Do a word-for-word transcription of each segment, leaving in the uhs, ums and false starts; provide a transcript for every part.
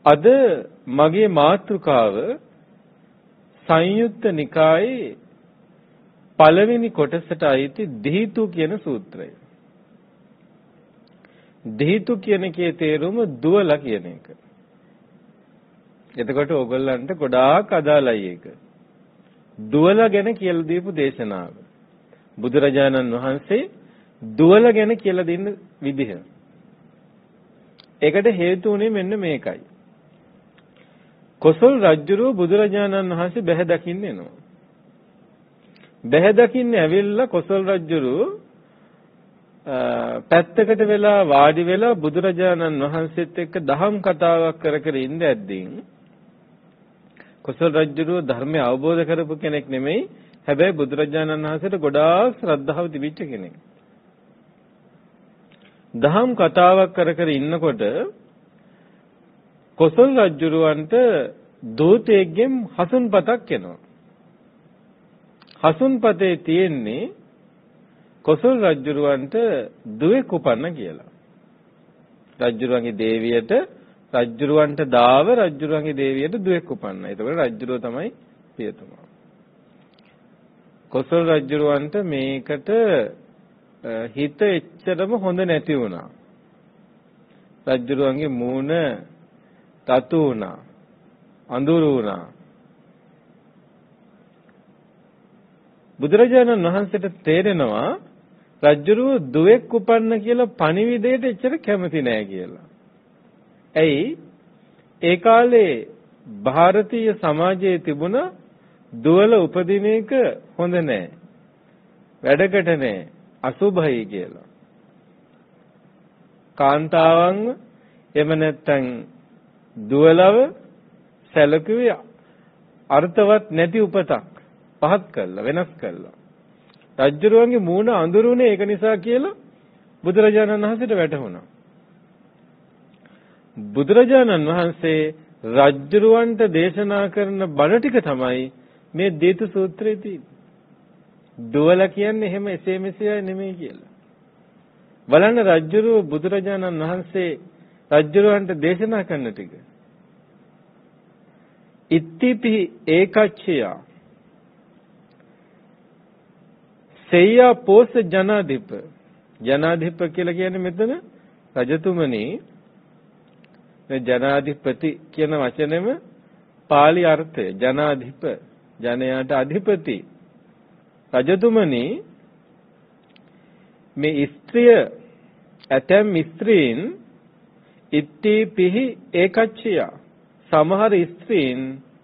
අද මගේ මාතෘකාව සංයුත්ත නිකායේ පළවෙනි කොටසට අයිති දීතු කියන සූත්‍රය. දීතු කියන එකේ තේරුම දුවලා කියන එක. එතකොට ඕගොල්ලන්ට ගොඩාක් අදාළයි ඒක. දුවලා ගැන කියලා දීපු දේශනාව. බුදුරජාණන් වහන්සේ දුවලා ගැන කියලා දෙන්න විදිහ. ඒකට හේතු උනේ මෙන්න මේකයි. කොසල් රජුරෝ බුදුරජාණන් වහන්සේ බැහැ දකින්න එනවා. බැහැ දකින්න ඇවිල්ලා කොසල් රජුරෝ පැත්තකට වෙලා වාඩි වෙලා බුදුරජාණන් වහන්සේත් එක්ක දහම් කතාවක් කර කර ඉඳ ඇද්දින් කොසල් රජුරෝ ධර්මය අවබෝධ කරපු කෙනෙක් නෙමෙයි. හැබැයි බුදුරජාණන් වහන්සේට ගොඩාක් ශ්‍රද්ධාව තිබිච්ච කෙනෙක්. දහම් කතාවක් කර කර ඉන්නකොට කොසල් රජුරවන්ට දූතයෙක්ගෙන් හසුන්පතක් එනවා. හසුන්පතේ තියෙන්නේ කොසල් රජුරවන්ට දුවෙක් උපන්න කියලා. රජුරවන්ගේ දේවියට රජුරවන්ට දාව රජුරවන්ගේ දේවියට දුවෙක් උපන්නා. ඒතකොට රජුරව තමයි පියතුමා. කොසල් රජුරවන්ට මේකට හිත එච්චරම හොඳ නැති වුණා. රජුරවන්ගේ මූණ තතු වුණා. අඳුරු වුණා. බුදුරජාණන් වහන්සේට තේරෙනවා රජුරුව දුවෙක් උපන්න කියලා පණිවිඩයට එච්චර කැමති නෑ කියලා. ඇයි? ඒ කාලේ ಭಾರತೀಯ සමාජයේ තිබුණ දුවල උපදින එක හොඳ නෑ. වැඩකට නෑ. අසුභයි කියලා. කාන්තාවන් එම නැත්තම් දුවලව සැලකුවේ අර්ථවත් නැති උපතක් පහත් කළා වෙනස් කළා. රජුරුවන්ගේ මූණ අඳුරුනේ ඒක නිසා කියලා බුදුරජාණන් වහන්සේට වැටහුණා. බුදුරජාණන් වහන්සේ රජුරුවන්ට දේශනා කරන බණ ටික තමයි මේ දීතු සූත්‍රයේ තියෙන්නේ. දුවලා කියන්නේ එහෙම එසේ මෙසේ නෙමෙයි කියලා. බලන්න රජුරුව බුදුරජාණන් වහන්සේ රජුරුවන්ට දේශනා කරන ටික. ඉත්තිපි ඒකච්චය සේයා පෝස ජනාධිප ජනාධිප කියලා කියන්නේ මෙතන රජතුමනි. ජනාධිපති කියන වචනේම පාලි අර්ථය ජනාධිප ජනයාට අධිපති. රජතුමනි මේ ස්ත්‍රිය ඇතැම් ස්ත්‍රීන් ඉත්තිපිහි ඒකච්චය සමහර ස්ත්‍රීන්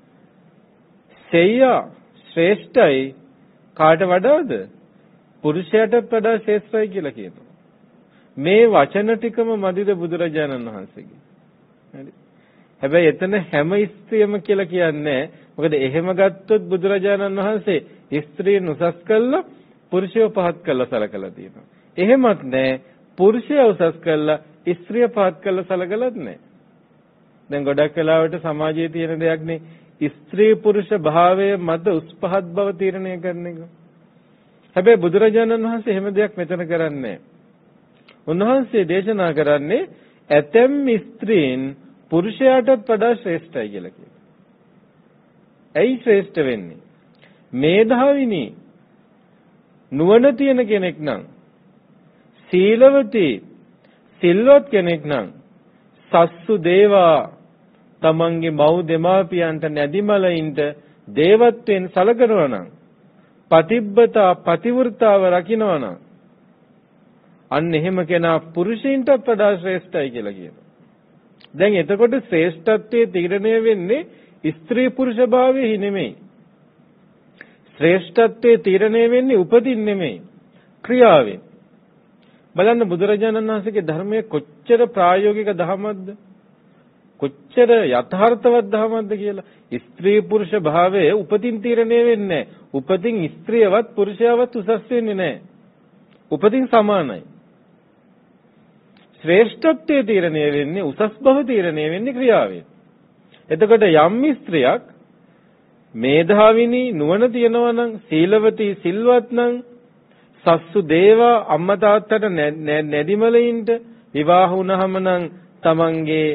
සේයා ශ්‍රේෂ්ඨයි කාට වඩාද? පුරුෂයාට වඩා ශ්‍රේෂ්ඨයි කියලා කියනවා. මේ වචන ටිකම මදිද බුදුරජාණන් වහන්සේගේ. හරි. හැබැයි එතන හැම ස්ත්‍රියම කියලා කියන්නේ මොකද එහෙම ගත්තොත් බුදුරජාණන් වහන්සේ ස්ත්‍රීන් උසස් කළා පුරුෂයව පහත් කළා සලකලා තියෙනවා. එහෙමත් නැහැ. පුරුෂයා උසස් කළා ස්ත්‍රිය පහත් කළා සලකලත් නැහැ. දැන් ගොඩක් වෙලාවට සමාජයේ තියෙන දෙයක් නේ ස්ත්‍රී පුරුෂ භාවය මත උස් පහත් බව තීරණය කරන එක. හැබැයි බුදුරජාණන් වහන්සේ එහෙම දෙයක් මෙතන කරන්නේ නැහැ. උන්වහන්සේ දේශනා කරන්නේ ඇතැම් ස්ත්‍රීන් පුරුෂයාටත් වඩා ශ්‍රේෂ්ඨයි කියලා කියනවා. ඇයි ශ්‍රේෂ්ඨ වෙන්නේ? මේධාවිනී නුවණ තියෙන කෙනෙක් නම් සීලවතී සිල්වත් කෙනෙක් නම් සස්සු දේවා තමන්ගේ මව් දෙමාපියන්ට නැදිමලින්ට දේවත්වයෙන් සලකනවා නම් පතිබ්බතා පතිවෘතාව රකින්නවා නම් අන්න එහෙම කෙනා පුරුෂයින්ටත් වඩා ශ්‍රේෂ්ඨයි කියලා කියනවා. දැන් එතකොට ශ්‍රේෂ්ඨත්වයේ තීරණය වෙන්නේ ස්ත්‍රී පුරුෂ භාවයේ නෙමෙයි. ශ්‍රේෂ්ඨත්වයේ තීරණය වෙන්නේ උපතින් නෙමෙයි ක්‍රියාවෙන්. බලන්න බුදුරජාණන් වහන්සේගේ ධර්මයේ කොච්චර ප්‍රායෝගික ධර්මයක්ද? කොච්චර යථාර්ථවත් ධර්මයක්ද කියලා. ස්ත්‍රී පුරුෂ භාවයේ උපතින් තීරණය වෙන්නේ නැහැ. උපතින් ස්ත්‍රියවත් පුරුෂයවත් උසස් වෙන්නේ නැහැ. උපතින් සමානයි. ශ්‍රේෂ්ඨත්වයේ තීරණය වෙන්නේ උසස් බව තීරණය වෙන්නේ ක්‍රියාවෙන්. එතකොට යම් ස්ත්‍රියක් මේධාවිනී නුවණ තියනවා නම් සීලවතී සිල්වත් නම් සස්සු දේවා අම්මා තාත්තට නැදිමලින්ට විවාහ වුණාම නම් තමන්ගේ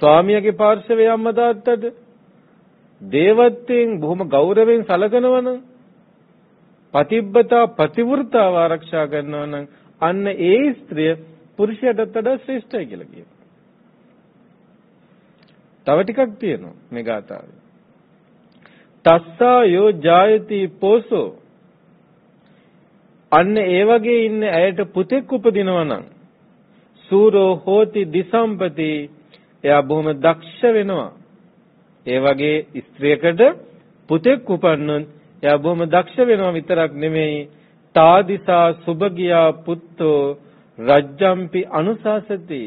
ස්වාමියාගේ පාර්ශවයේ අම්මා තාත්තට දේවත්වයෙන් බොහොම ගෞරවයෙන් සලකනවා නම් පතිබ්බතා පතිවෘතාව ආරක්ෂා කරනවා නම් අන්න ඒ ස්ත්‍රිය පුරුෂයාටත් වඩා ශ්‍රේෂ්ඨයි කියලා කියනවා. තව ටිකක් තියෙනවා මේ ගාථාවේ. තස්සා යෝ ජායති පෝසෝ අන්න ඒ වගේ ඉන්න ඇයට පුතෙක් උපදිනවා නම් සූරෝ හෝති දිසම්පති එයා බොහොම දක්ෂ වෙනවා. ඒ වගේ ස්ත්‍රියකට පුතෙක් උපන්නොත් එයා බොහොම දක්ෂ වෙනවා විතරක් නෙමෙයි තාදිසා සුභගියා පුත්තෝ රජ්ජම්පි අනුශාසති.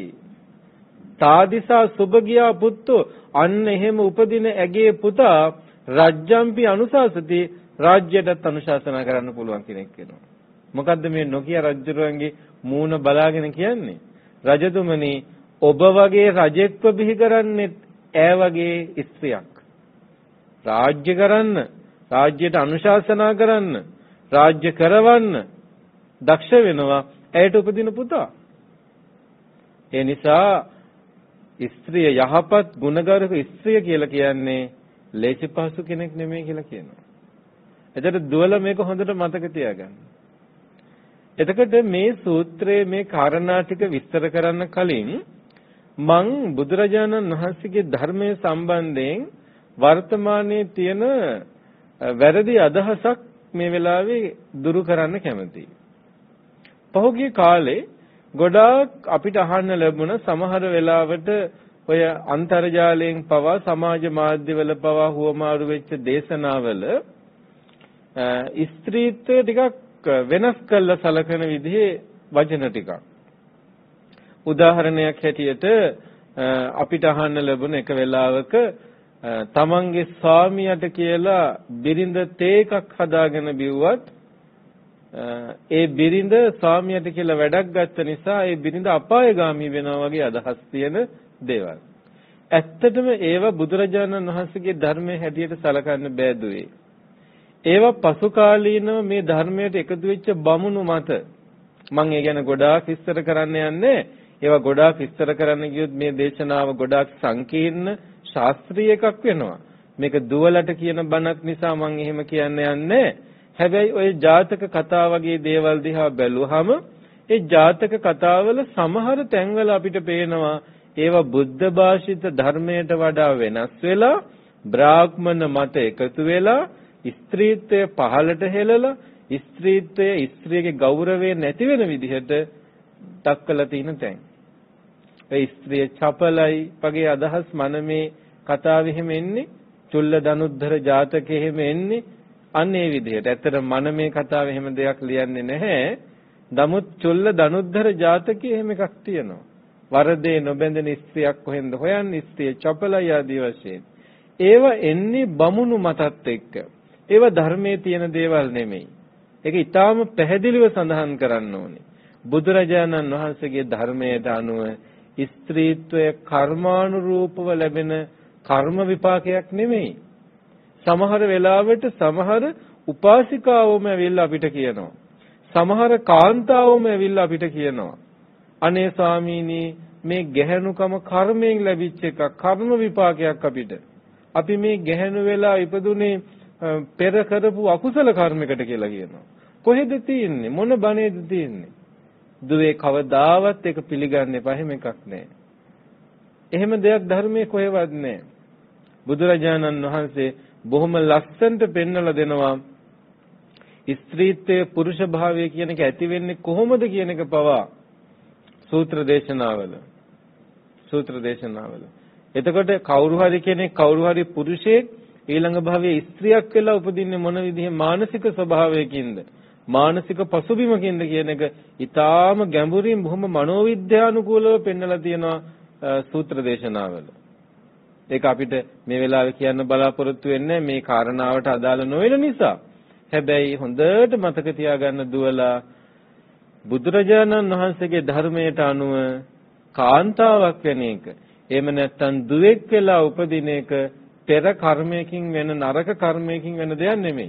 තාදිසා සුභගියා පුත්තෝ අන්න එහෙම උපදින ඇගේ පුතා රජ්ජම්පි අනුශාසති රාජ්‍යයටත් අනුශාසනා කරන්න පුළුවන් කෙනෙක් වෙනවා. මොකද්ද මේ නොකිය රජුරුවන්ගේ මූණ බලාගෙන කියන්නේ? රජතුමනි ඔබ වගේ රජෙක්ව බිහි කරන්නේ ඈ වගේ ස්ත්‍රියක්. රාජ්‍ය කරන්න, රාජ්‍යයට අනුශාසනා කරන්න, රාජ්‍ය කරවන්න දක්ෂ වෙනවා ඇයට උපදින පුතා. ඒ නිසා ස්ත්‍රිය යහපත් ගුණගරුක ස්ත්‍රිය කියලා කියන්නේ ලේසි පහසු කෙනෙක් නෙමෙයි කියලා කියනවා. එතකොට දුවල මේක හොඳට මතක තියාගන්න. එතකොට මේ සූත්‍රයේ මේ කාරණා ටික විස්තර කරන්න කලින් මං බුදුරජාණන් වහන්සේගේ ධර්මයේ සම්බන්ධයෙන් වර්තමානයේ තියෙන වැරදි අදහසක් මේ වෙලාවේ දුරු කරන්න කැමතියි. පහුගිය කාලේ ගොඩාක් අපිට අහන්න ලැබුණ සමහර වෙලාවට ඔය අන්තර්ජාලයෙන් පවා සමාජ මාධ්‍යවල පවා හුවමාරු වෙච්ච දේශනාවල ස්ත්‍රීත්වය ටිකක් වෙනස් කළා සලකන විදිහේ වචන ටිකක්. උදාහරණයක් හැටියට අපිට අහන්න ලැබුණ එක වෙලාවක තමන්ගේ ස්වාමියාට කියලා බිරිඳ තේ එකක් හදාගෙන බිව්වත් ඒ බිරිඳ ස්වාමියාට කියලා වැඩක් ගත්ත නිසා ඒ බිරිඳ අපායগামী වෙනවා වගේ අදහස් තියෙන දේවල්. ඇත්තටම ඒවා බුදුරජාණන් වහන්සේගේ ධර්මයේ හැටියට සලකන්න බෑ දුවේ. ඒවා පසු කාලීනව මේ ධර්මයට එකතු වෙච්ච බමුණු මත. මම ඒ ගැන ගොඩාක් විස්තර කරන්න යන්නේ. ඒවා ගොඩාක් විස්තර කරන්න ගියොත් මේ දේශනාව ගොඩාක් සංකීර්ණ ශාස්ත්‍රීය එකක් වෙනවා. මේක දුවලට කියන බණක් නිසා මම එහෙම කියන්න යන්නේ. හැබැයි ওই ජාතක කතා වගේ දේවල් දිහා බැලුවහම ඒ ජාතක කතාවල සමහර තැන්වල අපිට පේනවා ඒවා බුද්ධ භාෂිත ධර්මයට වඩා වෙනස් වෙලා බ්‍රාහ්මණ මත එකතු වෙලා ස්ත්‍රීත්වය පහළට හෙළලා ස්ත්‍රීත්වය ස්ත්‍රියගේ ගෞරවය නැති වෙන විදිහට දක්වලා තියෙන තැන්. ඒ ස්ත්‍රිය චපලයි වගේ අදහස් මනමේ කතාවෙ එහෙම එන්නේ, චුල්ල දනුද්ධර ජාතකෙ එහෙම එන්නේ අන්න ඒ විදිහට. ඇත්තට මනමේ කතාවෙ එහෙම දෙයක් ලියන්නේ නැහැ. නමුත් චුල්ල දනුද්ධර ජාතකයේ එහෙම එකක් තියෙනවා. වරදේ නොබැඳෙන ස්ත්‍රියක් කොහෙන්ද හොයන්නේ? ස්ත්‍රිය චපලයි ආදී වශයෙන්. ඒව එන්නේ බමුණු මතත් එක්ක. ඒව ධර්මයේ තියෙන දේවල් නෙමෙයි. ඒක ඊටාම පැහැදිලිව සඳහන් කරන්න ඕනේ. බුදුරජාණන් වහන්සේගේ ධර්මයට අනුව ස්ත්‍රීත්වය කර්මානුරූපව ලැබෙන කර්ම විපාකයක් නෙමෙයි. සමහර වෙලාවට සමහර උපාසිකාවෝම ඇවිල්ලා අපිට කියනවා. සමහර කාන්තාවෝම ඇවිල්ලා අපිට කියනවා. අනේ ස්වාමීනි මේ ගැහැණුකම කර්මයෙන් ලැබිච්ච එකක්, කර්ම විපාකයක් අපිට. අපි මේ ගැහැණු වෙලා ඉපදුනේ පෙර කරපු අකුසල කර්මයකට කියලා කියනවා. කොහෙද තියෙන්නේ? මොන බණේද තියෙන්නේ? දුවේ කවදාවත් ඒක පිළිගන්න එපා. එහෙම එකක් නැහැ. එහෙම දෙයක් ධර්මයේ කොහෙවත් නැහැ. බුදුරජාණන් වහන්සේ බොහොම ලස්සනට පෙන්වලා දෙනවා ස්ත්‍රීත්වයේ පුරුෂ භාවය කියන එක ඇති වෙන්නේ කොහොමද කියන එක පවා සූත්‍ර දේශනාවල සූත්‍ර දේශනාවල. එතකොට කවුරු හරි කෙනෙක් කවුරු හරි පුරුෂයෙක් ඊළඟ භවයේ ස්ත්‍රියක් වෙලා උපදින්නේ මොන විදිහේ මානසික ස්වභාවයකින්ද? මානසික පසුබිමකින්ද කියන එක ඊටාම ගැඹුරින් බොහොම මනෝවිද්‍යානුකූලව පෙන්වලා තියෙනවා සූත්‍ර දේශනාවල. ඒක අපිට මේ වෙලාවේ කියන්න බලාපොරොත්තු වෙන්නේ මේ කාරණාවට අදාළ නොවන නිසා. හැබැයි හොඳට මතක තියාගන්න දුවලා බුදුරජාණන් වහන්සේගේ ධර්මයට අනුව කාන්තාවක් වෙන එක, එහෙම නැත්නම් දුවෙක් වෙලා උපදින එක පෙර කර්මයකින් වෙන නරක කර්මයකින් වෙන දෙයක් නෙමෙයි.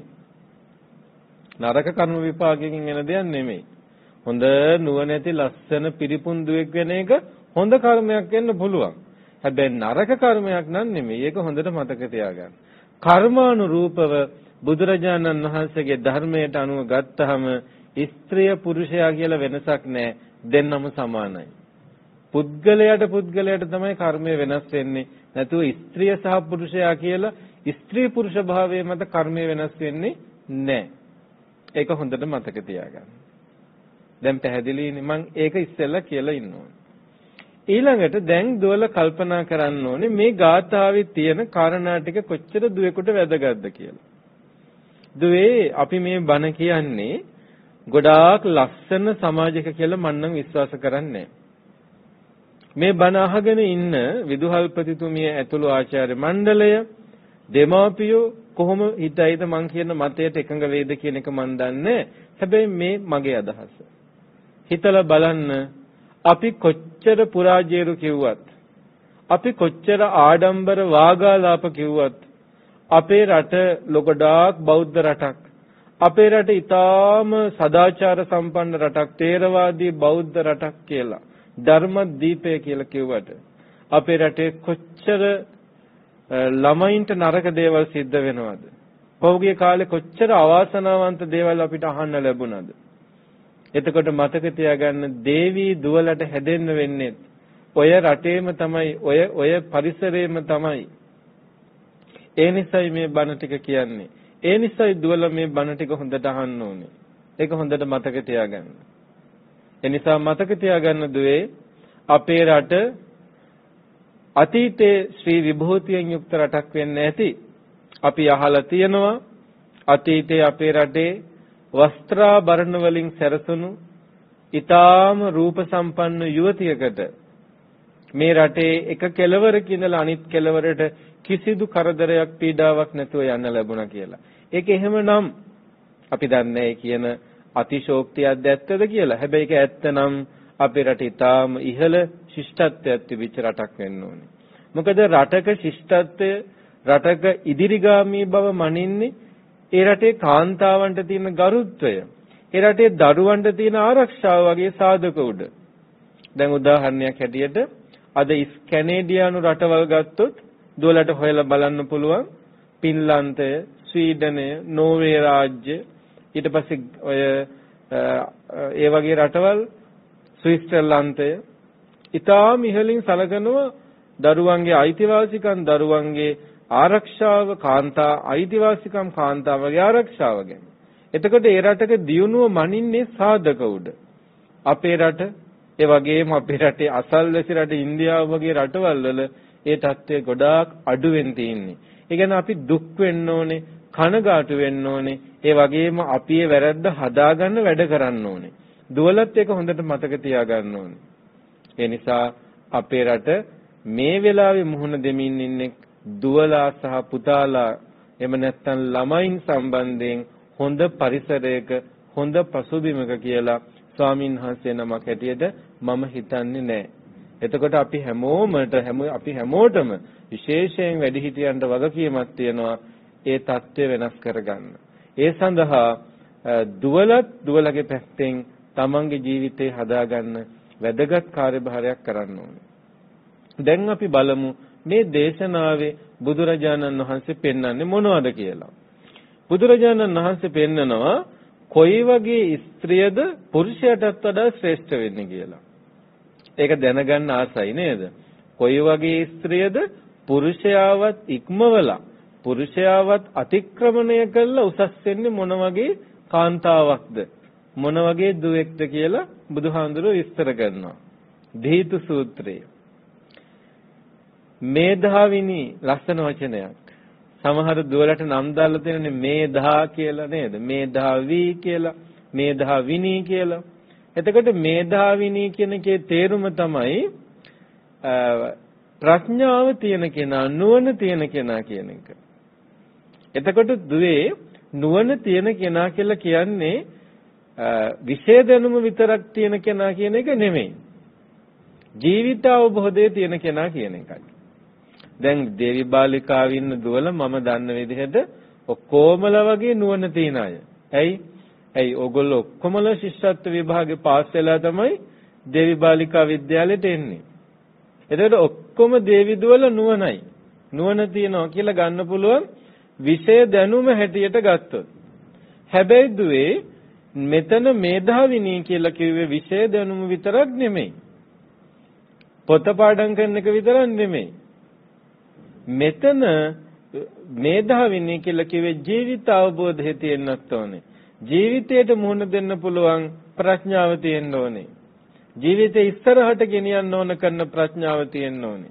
නරක කර්ම විපාකයකින් වෙන දෙයක් නෙමෙයි. හොඳ නුවණැති ලස්සන පිරිපුන් දුවෙක් වෙන එක හොඳ කර්මයක් වෙන්න පුළුවන්. හැබැයි නරක කර්මයක් නම් නෙමෙයි. ඒක හොඳට මතක තියාගන්න. කර්මානුරූපව බුදුරජාණන් වහන්සේගේ ධර්මයට අනුව ගත්තහම ස්ත්‍රිය පුරුෂයා කියලා වෙනසක් නැහැ. දෙන්නම සමානයි. පුද්ගලයාට පුද්ගලයාට තමයි කර්මය වෙනස් වෙන්නේ. නැතුව ස්ත්‍රිය සහ පුරුෂයා කියලා ස්ත්‍රී පුරුෂ භාවයේ මත කර්මය වෙනස් වෙන්නේ නැහැ. ඒක හොඳට මතක තියාගන්න. දැන් පැහැදිලිනේ මම ඒක ඉස්සෙල්ලා කියලා ඉන්නවා. ඊළඟට දැන් දුවල කල්පනා කරන්න ඕනේ මේ ගාථාවේ තියෙන කාරණා ටික කොච්චර දුවේකට වැදගත්ද කියලා. දුවේ අපි මේ බණ කියන්නේ ගොඩාක් ලස්සන සමාජයක කියලා මම නම් විශ්වාස කරන්නේ. මේ බණ අහගෙන ඉන්න විදුහල්පතිතුමිය ඇතුළු ආචාර්ය මණ්ඩලය දෙමාපියෝ කොහොම හිතයිද මං කියන මතයට එකඟ වේද කියන එක මන් දන්නේ. හැබැයි මේ මගේ අදහස. හිතලා බලන්න අපි කොච්චර පුරාජේරු කිව්වත් අපි කොච්චර ආඩම්බර වාගාලාප කිව්වත් අපේ රට ලොකඩාක් බෞද්ධ රටක්. අපේ රට ඊටාම සදාචාර සම්පන්න රටක්, තේරවාදී බෞද්ධ රටක් කියලා ධර්මදීපය කියලා කිව්වට අපේ රටේ කොච්චර ළමයින්ට නරක දේවල් සිද්ධ වෙනවද? පෞගේ කාලේ කොච්චර අවාසනාවන්ත දේවල් අපිට අහන්න ලැබුණාද? එතකොට මතක තියාගන්න දේවී දුවලට හැදෙන්න වෙන්නේ ඔය රටේම තමයි, ඔය ඔය පරිසරයේම තමයි. ඒ නිසයි මේ බණ ටික කියන්නේ. ඒ නිසයි දුවල මේ බණ ටික හොඳට අහන්න ඕනේ. ඒක හොඳට මතක තියාගන්න. ඒ නිසා මතක තියාගන්න දුවේ අපේ රට අතීතයේ ශ්‍රී විභූතියෙන් යුක්ත රටක් වෙන්න ඇති. අපි අහලා තියෙනවා අතීතයේ අපේ රටේ වස්ත්‍රාභරණ වලින් සැරසුණු ඊටාම රූප සම්පන්න යුවතියකට මේ රටේ එක කෙළවරක ඉඳලා අනිත් කෙළවරට කිසිදු කරදරයක් පීඩාවක් නැතුව යන්න ලැබුණා කියලා. ඒක එහෙමනම් අපි දන්නේ කියන අතිශෝක්තියක්ද ඇත්තද කියලා. හැබැයි ඒක ඇත්තනම් අපේ රට ඊටාම ඉහළ ශිෂ්ටත්වයක් තිබිච්ච රටක් වෙන්න ඕනේ. මොකද රටක ශිෂ්ටත්වය, රටක ඉදිරිගාමී බව මනින්නේ ඒ රටේ කාන්තාවන්ට තියෙන ගරුත්වය, ඒ රටේ දරුවන්ට තියෙන ආරක්ෂාව වගේ සාධක උඩ. දැන් උදාහරණයක් හැටියට අද කැනේඩියානු රටවල් ගත්තොත් දුවලට හොයලා බලන්න පුළුවන්. පින්ලන්තය, ස්වීඩනය, නෝර්වේ රාජ්‍ය, ඊට පස්සේ ඔය ඒ වගේ රටවල්, ස්විට්සර්ලන්තය ඊටාම ඉහළින් සැලකනවා දරුවන්ගේ අයිතිවාසිකම්, දරුවන්ගේ ආරක්ෂාව, කාන්තා අයිතිවාසිකම්, කාන්තාවගේ ආරක්ෂාව ගැන. එතකොට ඒ රටක දියුණුව මනින්නේ සාධක උඩ. අපේ රට, ඒ වගේම අපේ රටේ අසල්වැසි රට ඉන්දියාව වගේ රටවල් වල ඒ තත්ත්වය ගොඩාක් අඩුවෙන් තියෙන්නේ. ඒ කියන්නේ අපි දුක් වෙන්න ඕනේ, කනගාටු වෙන්න ඕනේ. ඒ වගේම අපි ඒ වැරද්ද හදාගන්න වැඩ කරන්න ඕනේ. දුවලත් ඒක හොඳට මතක තියාගන්න ඕනේ. ඒ නිසා අපේ රට මේ වෙලාවේ මුහුණ දෙමින් ඉන්නේ දුවලා සහ පුතාලා, එහෙම නැත්නම් ළමයින් සම්බන්ධයෙන් හොඳ පරිසරයක, හොඳ පසුබිමක කියලා ස්වාමින් වහන්සේ නමක් හැටියට මම හිතන්නේ නැහැ. එතකොට අපි හැමෝමට හැම අපි හැමෝටම විශේෂයෙන් වැඩිහිටියන්ට වගකීමක් තියෙනවා ඒ தත්ත්වය වෙනස් කරගන්න. ඒ සඳහා දුවලත් දුවලගේ පැත්තෙන් තමන්ගේ ජීවිතේ හදාගන්න වැදගත් කාර්යභාරයක් කරන්න ඕනේ. දැන් අපි බලමු මේ දේශනාවේ බුදුරජාණන් වහන්සේ පෙන්වන්නේ මොනවද කියලා. බුදුරජාණන් වහන්සේ පෙන්නනවා කොයි වගේ ස්ත්‍රියද පුරුෂයටත් වඩා ශ්‍රේෂ්ඨ වෙන්නේ කියලා. ඒක දැනගන්න ආසයි නේද? කොයි වගේ ස්ත්‍රියද පුරුෂයාවත් ඉක්මවලා, පුරුෂයාවත් අතික්‍රමණය කළා උසස් වෙන්නේ මොන වගේ කාන්තාවක්ද, මොන වගේ දුවෙක්ද කියලා බුදුහාඳුරෝ විස්තර කරනවා. දීතු සූත්‍රයේ මේධාවිනී ලස්සන වචනයක්. සමහර දුවලට නම් දාලා තියෙනනේ මේධා කියලා නේද? මේධාවී කියලා, මේධාවිනී කියලා. එතකොට මේධාවිනී කියන එකේ තේරුම තමයි ප්‍රඥාව තියෙන කෙනා, නුවණ තියෙන කෙනා කියන එක. එතකොට දුවේ නුවණ තියෙන කෙනා කියලා කියන්නේ විශේෂ දැනුම විතරක් තියෙන කෙනා කියන එක නෙමෙයි. ජීවිත අවබෝධය තියෙන කෙනා කියන එකයි. දැන් දේවි බාලිකාව ඉන්න දුවල මම දන්න විදිහට ඔක්කොමලා වගේ නුවණ තියන අය. ඇයි? ඇයි ඕගොල්ලෝ ඔක්කොමලා ශිෂ්‍යත්ව විභාගේ පාස් වෙලා තමයි දේවි බාලිකා විද්‍යාලයට එන්නේ. එතකොට ඔක්කොම දේවිදුවල නුවණයි. නුවණ තියනවා කියලා ගන්න පුළුවන් විෂය දැනුම හැටියට ගත්තොත්. හැබැයි දුවේ මෙතන මේධාවිනී කියලා කිව්වේ විෂය දැනුම විතරක් නෙමෙයි. පොත පාඩම් කරන එක විතරක් නෙමෙයි. මෙතන මේධාවිනී කියලා කිව්වේ ජීවිත අවබෝධය තියෙන්නත් ඕනේ. ජීවිතයට මුහුණ දෙන්න පුළුවන් ප්‍රඥාව තියෙන්න ඕනේ. ජීවිතේ ඉස්සරහට ගෙනියන්න ඕන කරන ප්‍රඥාව තියෙන්න ඕනේ.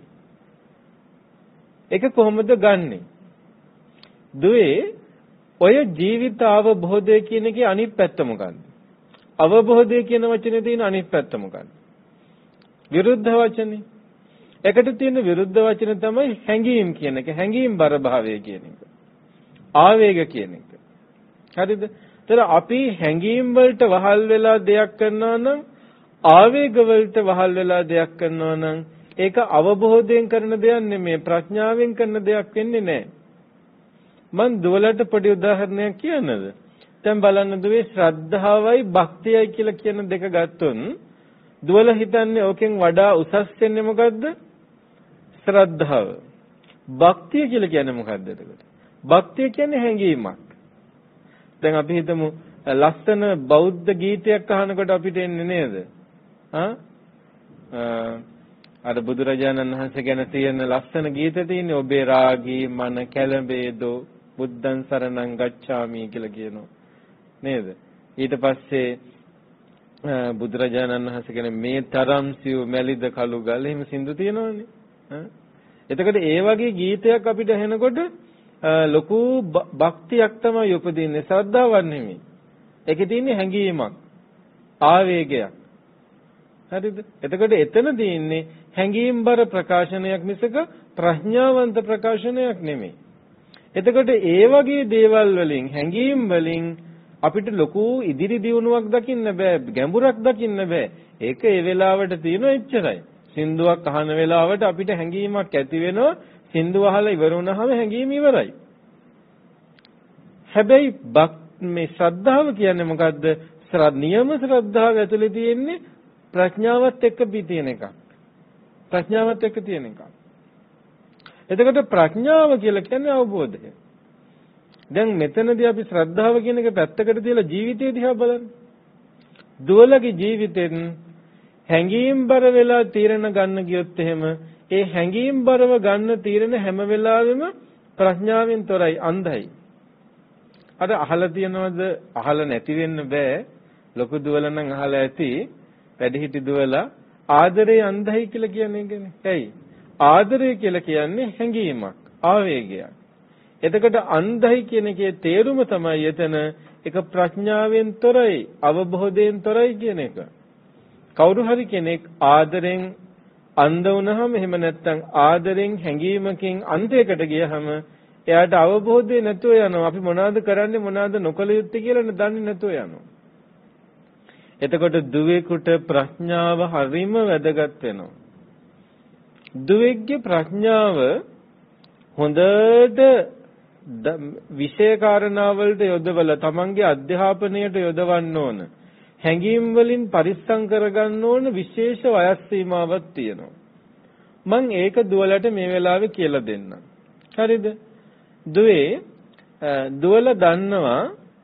ඒක කොහොමද ගන්නෙ? දුවේ ඔය ජීවිත අවබෝධය කියන එකේ අනිත් පැත්ත මොකක්ද? අවබෝධය කියන වචනේ තියෙන අනිත් පැත්ත මොකක්ද? විරුද්ධ වචනේ. එකට තියෙන විරුද්ධ වචන තමයි හැඟීම් කියන එක. හැඟීම් බර භාවය කියන එක. ආවේග කියන එක. හරිද? ඒතර අපි හැඟීම් වලට වහල් වෙලා දෙයක් කරනවා නම් ආවේග වලට වහල් වෙලා දෙයක් කරනවා නම් ඒක අවබෝධයෙන් කරන දෙයක් නෙමෙයි ප්‍රඥාවෙන් කරන දෙයක් වෙන්නේ නැහැ. මම දුවලට පොඩි උදාහරණයක් කියන්නද? දැන් බලන්න දුවේ ශ්‍රද්ධාවයි භක්තියයි කියලා කියන දෙක ගත්තොත් දුවල හිතන්නේ ඕකෙන් වඩා උසස් වෙන්නේ මොකද්ද? ශ්‍රද්ධාව. භක්තිය කියලා කියන්නේ මොකද්ද එතකොට? භක්තිය කියන්නේ හැඟීමක්. දැන් අපි හිතමු ලස්සන බෞද්ධ ගීතයක් අහනකොට අපිට එන්නේ නේද? ආ අර බුදුරජාණන් වහන්සේ ගැන තියෙන ලස්සන ගීත තියෙන්නේ ඔබේ රාගී මන කැළඹේදෝ බුද්ධං සරණං ගච්ඡාමි කියලා කියනවා නේද? ඊට පස්සේ බුදුරජාණන් වහන්සේ කියන මේ තරම් සිව් මැලිද කළු ගල් එහෙම සින්දු තියෙනවනේ. එතකොට ඒ වගේ ගීතයක් අපිට ඇහෙනකොට ලොකු භක්තියක් තමයි උපදින්නේ ශ්‍රද්ධාවක් නෙමෙයි. ඒකේ තියෙන්නේ හැඟීමක් ආවේගයක්. හරිද? එතකොට එතන තියෙන්නේ හැඟීම්බර ප්‍රකාශනයක් මිසක ප්‍රඥාවන්ත ප්‍රකාශනයක් නෙමෙයි. එතකොට ඒ වගේ දේවල් වලින් හැඟීම් වලින් අපිට ලොකු ඉදිරි දියුණුවක් දකින්න බෑ, ගැඹුරක් දකින්න බෑ. ඒක ඒ වෙලාවට තියෙන එච්චරයි. සින්දුවක් අහන වෙලාවට අපිට හැඟීමක් ඇති වෙනවා. සින්දුව අහලා ඉවර වුණාම හැඟීම ඉවරයි. හැබැයි මේ ශ්‍රද්ධාව කියන්නේ මොකද්ද? නියම ශ්‍රද්ධාව ඇතුලේ තියෙන්නේ ප්‍රඥාවත් එක්ක තියෙන එකක්. ප්‍රඥාවත් එක්ක තියෙන එකක්. එතකොට ප්‍රඥාව කියලා කියන්නේ අවබෝධය. දැන් මෙතනදී අපි ශ්‍රද්ධාව කියන එක පැත්තකට තියලා ජීවිතය දිහා බලන්න. දුවලගේ ජීවිතෙන් හැඟීම්බර වෙලා තීරණ ගන්න ගියොත් එහෙම ඒ හැඟීම්බරව ගන්න තීරණ හැම වෙලාවෙම ප්‍රඥාවෙන් තොරයි, අන්ධයි. අර අහලා තියනවද? අහලා නැති වෙන්න බෑ. ලොකු දුවල නම් අහලා ඇති. වැඩිහිටි දුවලා ආදරේ අන්ධයි කියලා කියන්නේ ඒකනේ. ඇයි? ආදරය කියලා කියන්නේ හැඟීමක්, ආවේගයක්. එතකොට අන්ධයි කියන එකේ තේරුම තමයි එතන ඒක ප්‍රඥාවෙන් තොරයි, අවබෝධයෙන් තොරයි කියන එක. කවුරු හරි කෙනෙක් ආදරෙන් අන්ධ වුණාම එහෙම නැත්නම් ආදරෙන් හැඟීමකින් අන්තයකට ගියහම එයාට අවබෝධය නැතුව යනවා. අපි මොනවද කරන්නේ මොනවද නොකළ යුත්තේ කියලා දන්නේ නැතුව යනවා. එතකොට දුවේකට ප්‍රඥාව හරිම වැදගත් වෙනවා. දුවේගේ ප්‍රඥාව හොඳට විෂය කාරණා වලට යොදවලා තමන්ගේ අධ්‍යාපනයට යොදවන්න ඕන. හැඟීම් වලින් පරිස්සම් කරගන්න ඕන විශේෂ වයස් සීමාවක් තියෙනවා. මම ඒක දුවලට මේ වෙලාවේ කියලා දෙන්නම්. හරිද? දුවේ දුවල දන්නවා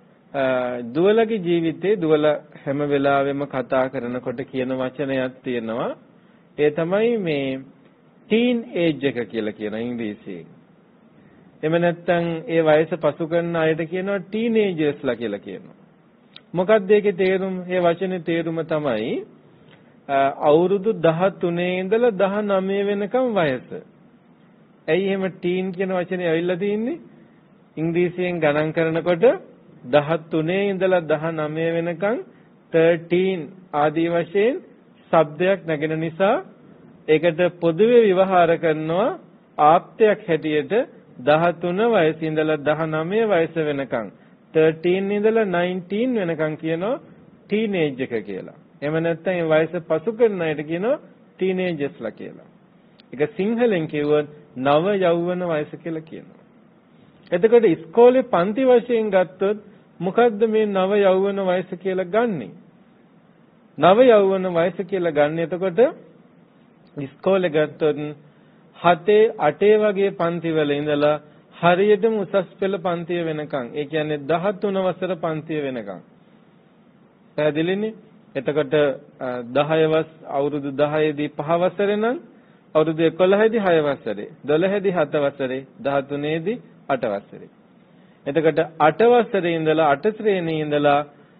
දුවලගේ ජීවිතේ දුවල හැම වෙලාවෙම කතා කරනකොට කියන වචනයක් තියෙනවා. ඒ තමයි මේ ටීන් ඒජ් එක කියලා කියන ඉංග්‍රීසියෙන්. එහෙම නැත්නම් ඒ වයස පසු කරන අයට කියනවා ටීනේජර්ස්ලා කියලා කියනවා. මොකක්ද ඒකේ තේරුම? ඒ වචනේ තේරුම තමයි අවුරුදු දහතුනේ ඉඳලා දහනවය වෙනකම් වයස. ඇයි එහෙම ටීන් කියන වචනේ ඇවිල්ලා තින්නේ? ඉංග්‍රීසියෙන් ගණන් කරනකොට දහතුනේ ඉඳලා දහනවය වෙනකම් තර්ටීන් ආදී වශයෙන් શબ્දයක් නැගෙන නිසා ඒකට පොදුවේ විවහාර කරනවා ආප්තයක් හැටියට දහතුන වයස ඉඳලා දහනවය වයස වෙනකම් තර්ටීන් ඉඳලා නයින්ටීන් වෙනකම් කියනවා ටීනේජ් එක කියලා. එහෙම නැත්නම් ඒ වයස පසු කරන අයට කියනවා ටීනේජර්ස්ලා කියලා. ඒක සිංහලෙන් කිව්වොත් නව යෞවන වයස කියලා කියනවා. එතකොට ඉස්කෝලේ පන්ති වශයෙන් ගත්තොත් මොකද්ද මේ නව යෞවන වයස කියලා ගන්නෙ? නව යෞවන වයස කියලා ගන්න එතකොට ඉස්කෝලේ ගත්තොත් හතේ අටේ වගේ පන්තිවල ඉඳලා හරියටම උසස් පෙළ පන්තිය වෙනකන්, ඒ කියන්නේ දහතුන වසර පන්තිය වෙනකන්. පැහැදිලිනේ? එතකොට දහය වස් අවුරුදු දහයේදී පහ වසරේ නම් අවුරුදු එකොළහේදී හය වසරේ, දොළහේදී හත වසරේ, දහතුනේදී අට වසරේ. එතකොට අට වසරේ ඉඳලා අට ශ්‍රේණියේ ඉඳලා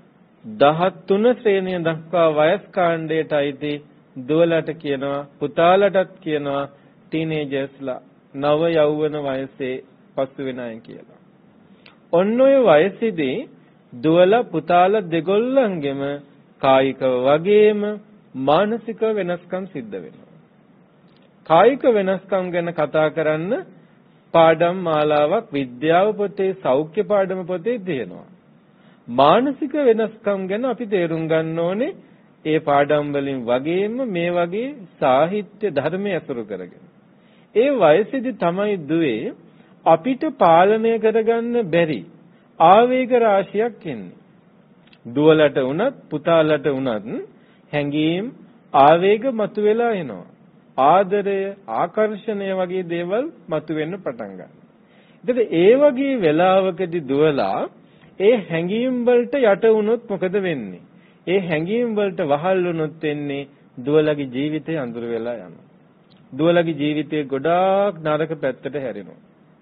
දහතුන ශ්‍රේණිය දක්වා වයස් කාණ්ඩයට අයිති දුවලට කියනවා, පුතාලටත් කියනවා ටීනේජර්ස්ලා, නව යෞවන වයසේ පසු වෙන අය කියලා. ඔන්න ඔය වයසේදී දුවලා පුතාලා දෙගොල්ලන්ගෙම කායිකව වගේම මානසික වෙනස්කම් සිද්ධ වෙනවා. කායික වෙනස්කම් ගැන කතා කරන්න පාඩම් මාලාවක් විද්‍යාව පොතේ, සෞඛ්‍ය පාඩම පොතේ තියෙනවා. මානසික වෙනස්කම් ගැන අපි තේරුම් ගන්න ඕනේ ඒ පාඩම් වලින් වගේම මේ වගේ සාහිත්‍ය ධර්මයේ අසුරු කරගෙන. ඒ වයසේදී තමයි දුවේ අපිට පාලනය කරගන්න බැරි ආවේග රාශියක් එන්නේ. දුවලට වුණත් පුතාලට වුණත් හැඟීම් ආවේග මතුවලා එනවා. ආදරය, ආකර්ෂණය වගේ දේවල් මතුවෙන්න පටන් ගන්නවා. ඒකද ඒ වගේ වෙලාවකදී දුවලා ඒ හැඟීම් වලට යට වුණොත් මොකද වෙන්නේ? ඒ හැඟීම් වලට වහල් වුණොත් වෙන්නේ දුවලගේ ජීවිතය අඳුර වෙලා යනවා. දුවලගේ ජීවිතේ ගොඩාක් නරක පැත්තට හැරෙනවා.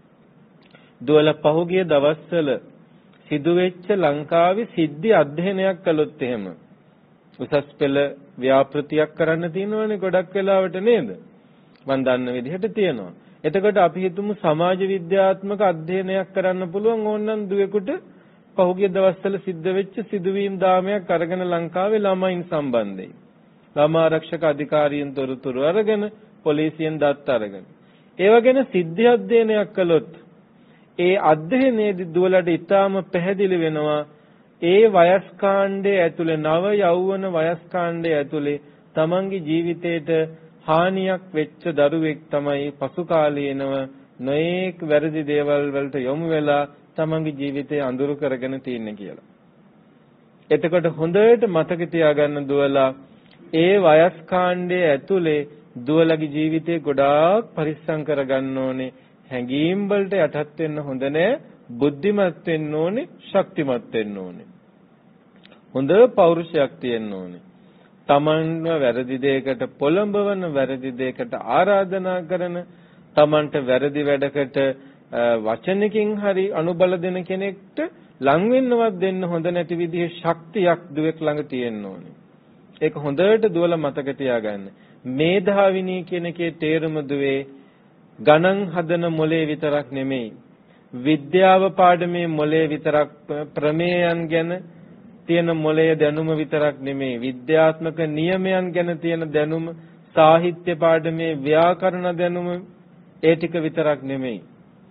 දුවල පහුගිය දවස්වල සිදුවෙච්ච ලංකාවේ සිද්ධි අධ්‍යයනයක් කළොත් එහෙම උසස් පෙළ ව්‍යාපෘතියක් කරන්න තියෙනවනේ ගොඩක් වෙලාවට නේද? මම දන්න විදිහට තියෙනවා. එතකොට අපි හිතමු සමාජ විද්‍යාත්මක අධ්‍යයනයක් කරන්න පුළුවන් ඕනනම් දුවෙකුට පහුගිය දවස්වල සිද්ධ වෙච්ච සිදුවීම් දාමයක් අරගෙන ලංකාවේ ළමයින් සම්බන්ධයෙන්. ළමා ආරක්ෂක අධිකාරියෙන් තොරතුරු අරගෙන, පොලිසියෙන් දත් අරගෙන. ඒව ගැන සිද්ධි අධ්‍යයනයක් කළොත් ඒ අධ්‍යයනයේදී දුවලට ඉතාම පැහැදිලි වෙනවා ඒ වයස් කාණ්ඩයේ ඇතුලේ, නව යෞවන වයස් කාණ්ඩයේ ඇතුලේ තමන්ගේ ජීවිතේට හානියක් වෙච්ච දරුවෙක් තමයි පසු කාලේ එනව නොඑක් වැරදි දේවල් වලට යොමු වෙලා තමන්ගේ ජීවිතය අඳුරු කරගෙන තියන්නේ කියලා. එතකොට හොඳට මතක තියාගන්න දුවලා ඒ වයස් කාණ්ඩයේ ඇතුලේ දුවලගේ ජීවිතේ ගොඩාක් පරිස්සම් කරගන්න ඕනේ. හැඟීම් වලට යටත් වෙන්න හොඳ නෑ. බුද්ධිමත් වෙන්න ඕනේ, ශක්තිමත් වෙන්න ඕනේ. හොඳ පෞරුෂයක් තියෙන්න ඕනේ. තමන්ව වැරදි දෙයකට පොළඹවන, වැරදි දෙයකට ආරාධනා කරන, තමන්ට වැරදි වැඩකට වචනකින් හරි අනුබල දෙන කෙනෙක්ට ලං වෙන්නවත් දෙන්න හොඳ නැති විදිහේ ශක්තියක් දුවෙක් ළඟ තියෙන්න ඕනේ. ඒක හොඳට දුවලා මතක තියාගන්න. මේධාවිනී කියන එකේ තේරුම දුවේ ගණන් හදන මොලේ විතරක් නෙමෙයි. විද්‍යාව පාඩමේ මොලේ විතරක්, ප්‍රමේයයන් ගැන තියෙන මොලේ දැනුම විතරක් නෙමෙයි. විද්‍යාත්මක නියමයන් ගැන තියෙන දැනුම, සාහිත්‍ය පාඩමේ ව්‍යාකරණ දැනුම, ඒ ටික විතරක් නෙමෙයි.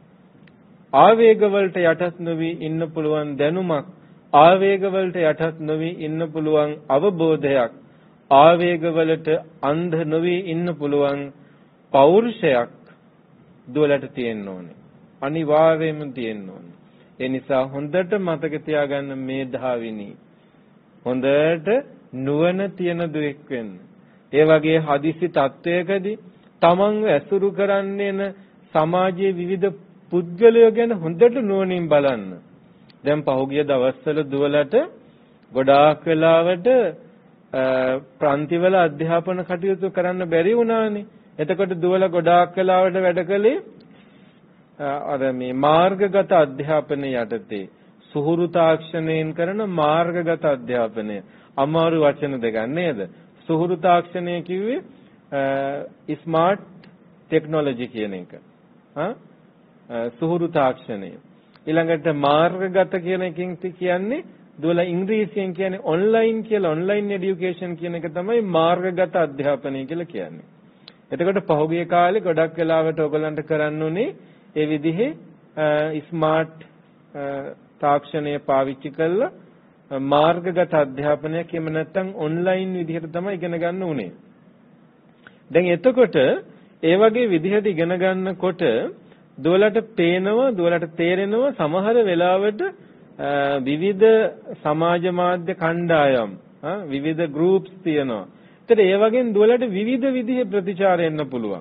ආවේග වලට යටත් නොවි ඉන්න පුළුවන් දැනුමක්, ආවේග වලට යටත් නොවි ඉන්න පුළුවන් අවබෝධයක්, ආවේග වලට අන්ධ නොවි ඉන්න පුළුවන් පෞරුෂයක් දුවලට තියෙන්න ඕනේ. අනිවාර්යයෙන්ම තියෙන්න ඕනේ. ඒ නිසා හොඳට මතක තියාගන්න මේධාවිනී. හොඳට නුවණ තියෙන දුවෙක් වෙන්න. ඒ වගේ හදිසි තත්වයකදී තමන්ව ඇසුරු කරන්නේන සමාජයේ විවිධ පුද්ගලයෝ ගැන හොඳට නුවණින් බලන්න. දැන් පහුගිය දවස්වල දුවලට ගොඩාක් වෙලාවට ප්‍රාන්තිවල අධ්‍යාපන කටයුතු කරන්න බැරි වුණානේ. එතකොට දුවල ගොඩාක් වෙලාවට වැඩ කළේ අර මේ මාර්ගගත අධ්‍යාපනය යටතේ, සුහුරු තාක්ෂණයෙන් කරන මාර්ගගත අධ්‍යාපනය. අමාරු වචන දෙකක් නේද? සුහුරු තාක්ෂණය කිව්වේ ස්මාර්ට් ටෙක්නොලොජි කියන එක. හා සුහුරු තාක්ෂණය. ඊළඟට මාර්ගගත කියන එකෙන් කියන්නේ දුවලා ඉංග්‍රීසියෙන් කියන්නේ ඔන්ලයින් කියලා. ඔන්ලයින් এডুকেෂන් කියන එක තමයි මාර්ගගත අධ්‍යාපනය කියලා කියන්නේ. එතකොට පහුගිය කාලේ ගොඩක් වෙලාවට ඔයගලන්ට කරන්න උනේ ඒ විදිහේ ස්මාර්ට් තාක්ෂණය පාවිච්චි කරලා මාර්ගගත අධ්‍යාපනයක් එහෙම නැත්නම් ඔන්ලයින් විදිහට තමයි ඉගෙන ගන්න උනේ. දැන් එතකොට ඒ වගේ විදිහට ඉගෙන ගන්නකොට දුවලට පේනවා, දුවලට තේරෙනවා සමහර වෙලාවට විවිධ සමාජ මාධ්‍ය කණ්ඩායම්, විවිධ ගෲප්ස් තියෙනවා. ඒතර ඒ වගේන් දුවලට විවිධ විදිහේ ප්‍රතිචාර එන්න පුළුවන්.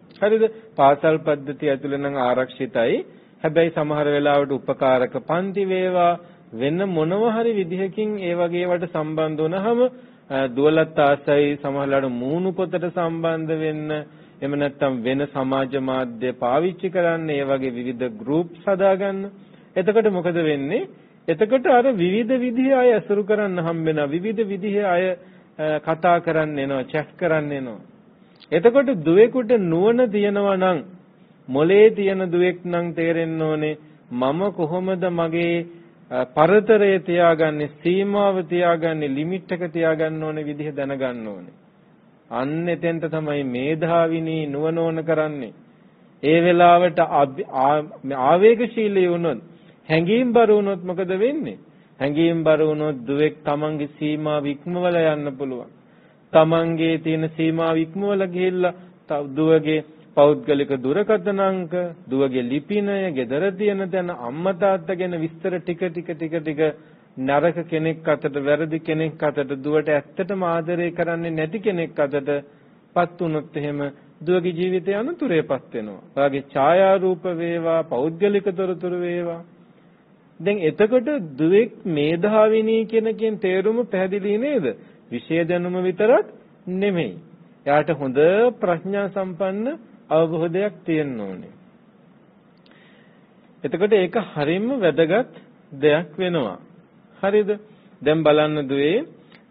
හරිද? පාසල් පද්ධතිය ඇතුළේ නම් ආරක්ෂිතයි. හැබැයි සමහර වෙලාවට උපකාරක පන්ති වේවා වෙන මොනවා හරි විදිහකින් ඒ වගේ වට සම්බන්ධ වුණාම දුවලත් ආසයි සමහරලාට මූණු පොතට සම්බන්ධ වෙන්න එහෙම නැත්නම් වෙන සමාජ මාධ්‍ය පාවිච්චි කරන්න ඒ වගේ විවිධ ගෲප්ස් හදාගන්න. එතකොට මොකද වෙන්නේ? එතකොට අර විවිධ විදිහේ අය අසුරු කරන්න හම්බ වෙනවා. විවිධ විදිහේ අය කතා කරන්න එනවා, chat කරන්න එනවා. එතකොට දුවෙකුට නුවණ තියනවා නම් මොලේ තියෙන දුවෙක් නම් තේරෙන්න ඕනේ මම කොහොමද මගේ පරතරය තියාගන්නේ, සීමාව තියාගන්නේ, ලිමිට් එක තියාගන්න ඕනේ විදිහ දැනගන්න ඕනේ. අන්න එතෙන්ට තමයි මේධාවිනී නුවණ ඕන කරන්නේ. ඒ වෙලාවට ආවේගශීලී වුණොත්, හැඟීම් බර වුණොත් මොකද වෙන්නේ? හැඟීම් බර වුණොත් දුවෙක් තමන්ගේ සීමාව ඉක්මවල යන්න පුළුවන්. තමන්ගේ තියෙන සීමාව ඉක්මවල ගිහිල්ලා දුවගේ පෞද්ගලික දුරකථන අංක, දුවගේ ලිපිනය, ගෙදර තියෙන තැන අම්මා තාත්තා ගැන විස්තර ටික ටික ටික ටික නරක කෙනෙක් අතට, වැරදි කෙනෙක් අතට, දුවට ඇත්තටම ආදරය කරන්නේ නැති කෙනෙක් අතට පත් වුණොත් එහෙම දුවගේ ජීවිතය අනතුරේපත් වෙනවා. ඔයාගේ ඡායාරූප වේවා, පෞද්ගලික තොරතුරු වේවා. දැන් එතකොට දුවෙක් මේධාවිනී කෙනකින් තේරුම පැහැදිලි නේද? විෂය දැනුම විතරක් නෙමෙයි. එයාට හොඳ ප්‍රඥා සම්පන්න අවබෝධයක් තියෙන්න ඕනේ. එතකොට ඒක හරියම වැදගත් දෙයක් වෙනවා. හරිද? දැන් බලන්න දුවේ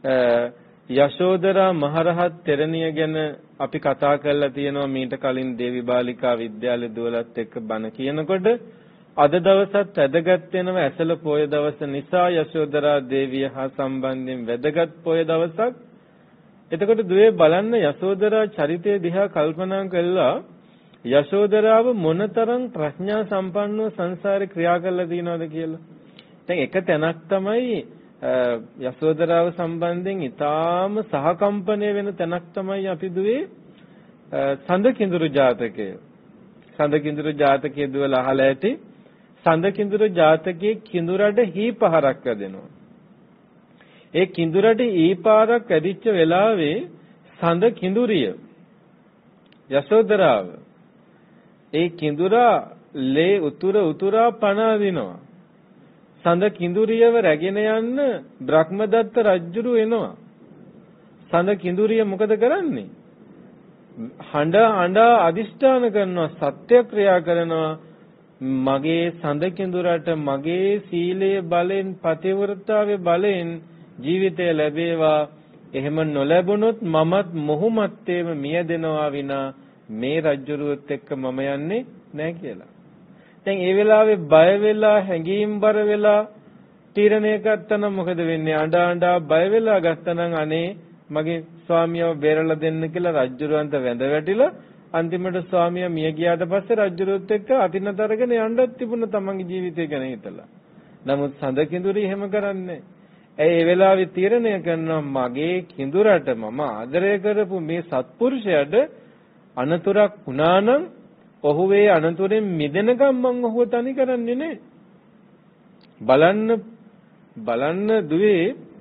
යශෝදරා මහරහත් තෙරණිය ගැන අපි කතා කරලා තියෙනවා මීට කලින් දේවි බාලිකා විද්‍යාලය දුවලත් එක්ක බණ කියනකොට. අද දවසත් වැදගත් වෙනවා ඇසළ පොය දවස නිසා යශෝදරා දේවිය හා සම්බන්ධයෙන් වැදගත් පොය දවසක්. එතකොට දුවේ බලන්න යශෝදරා චරිතය දිහා කල්පනා කළා යශෝදරාව මොනතරම් ප්‍රඥා සම්පන්නව සංසාරේ ක්‍රියා කරලා තියෙනවද කියලා. දැන් එක තැනක් තමයි යශෝදරාව සම්බන්ධයෙන් ඊටාම සහකම්පණය වෙන තැනක් තමයි අපි දුවේ සඳ කිඳුරු ජාතකය. සඳ කිඳුරු ජාතකයේ දුවලා අහලා ඇති. සඳ කිඳුරු ජාතකයේ කිඳුරට හී පහරක් වැදෙනවා. ඒ කිඳුරට ඊ පාරක් ඇදිච්ච වෙලාවේ සඳ කිඳුරිය යශෝදරාව ඒ කිඳුරා ලේ උතුර උතුරා පණ අදිනවා. සඳ කිඳුරියව රැගෙන යන්න බ්‍රහ්මදත්ත රජුරු එනවා. සඳ කිඳුරිය මොකද කරන්නේ? හඬ හඬ අදිෂ්ඨාන කරනවා, සත්‍යක්‍රියා කරනවා. මගේ සඳ කිඳුරට මගේ සීලයේ බලෙන්, පතිවෘතාවේ බලෙන් ජීවිතය ලැබේවා. එහෙම නොලැබුණොත් මමත් මොහොමත්තේම මියදෙනවා විනා මේ රජ්ජුරුවත් එක්ක මම යන්නේ නැහැ කියලා. දැන් ඒ වෙලාවේ බය වෙලා, හැඟීම් බර වෙලා තීරණය ගත්තනම් මොකද වෙන්නේ? අඬා අඬා බය වෙලා ගත්තනම් අනේ මගේ ස්වාමියාව බේරලා දෙන්න කියලා රජ්ජුරුවන්ට වැඳ වැටිලා අන්තිමට ස්වාමියා මිය ගියාට පස්සේ රජ්ජුරුවත් එක්ක අතිනත අරගෙන යන්නත් තිබුණා තමන්ගේ ජීවිතය ගැන හිතලා. නමුත් සඳ කිඳුරි එහෙම කරන්නේ. ඒ වෙලාවේ තීරණය කරනවා මගේ කිඳුරට මම ආදරය කරපු මේ සත්පුරුෂයාට අනතුරක් වුණා නම් ඔහු වේ අනතුරෙන් මිදෙනකම් මම ඔහුව තනි කරන්නේ නැහැ. බලන්න බලන්න දුවේ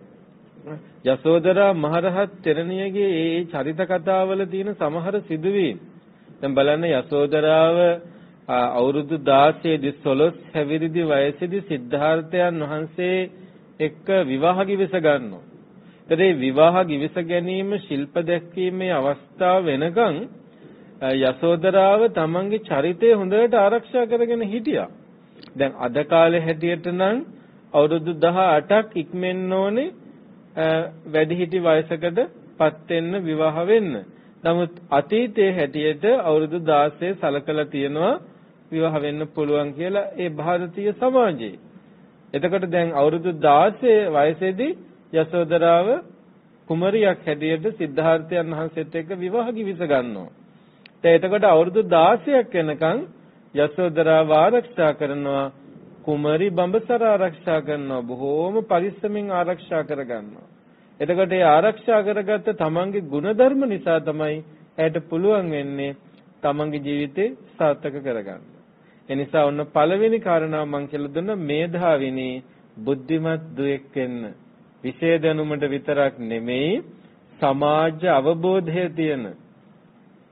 යශෝදරා මහරහත් තෙරණියගේ ඒ චරිත කතාවල තියෙන සමහර සිදුවීම්. දැන් බලන්න යශෝදරාව අවුරුදු දාසය දී සොළොස් හැවිරිදි වයසේදී සිද්ධාර්ථයන් වහන්සේ එක්ක විවාහ ගිවිස ගන්නවා. ඒතේ විවාහ ගිවිස ගැනීම ශිල්ප දැක්වීමේ අවස්ථාව වෙනකන් යශෝදරාව තමන්ගේ චරිතය හොඳට ආරක්ෂා කරගෙන හිටියා. දැන් අද කාලේ හැටියට නම් අවුරුදු දහඅටක් ඉක්මෙන්න ඕනේ වැඩිහිටි වයසකට පත් වෙන්න විවාහ වෙන්න. නමුත් අතීතයේ හැටියට අවුරුදු දාසය සලකලා තියෙනවා විවාහ වෙන්න පුළුවන් කියලා ඒ ಭಾರತೀಯ සමාජයේ. එතකොට දැන් අවුරුදු දාසය වයසේදී යශෝදරාව කුමරියක් හැටියට සිද්ධාර්ථයන් වහන්සේත් එක්ක විවාහ ගිවිස ගන්නවා. දැන් එතකොට අවුරුදු දාසයක් වෙනකන් යශෝදරාව ආරක්ෂා කරනවා, කුමරි බඹසර ආරක්ෂා කරනවා, බොහෝම පරිස්සමින් ආරක්ෂා කරගන්නවා. එතකොට ඒ ආරක්ෂා කරගත්ත තමන්ගේ ගුණධර්ම නිසා තමයි ඇයට පුළුවන් වෙන්නේ තමන්ගේ ජීවිතේ සාර්ථක කරගන්න. ඒ නිසා ඔන්න පළවෙනි කාරණාව මම කියලා දුන්නා මේධාවිනී බුද්ධිමත් දුවෙක් වෙන්න. විශේෂ දැනුමට විතරක් නෙමෙයි සමාජ අවබෝධය තියෙන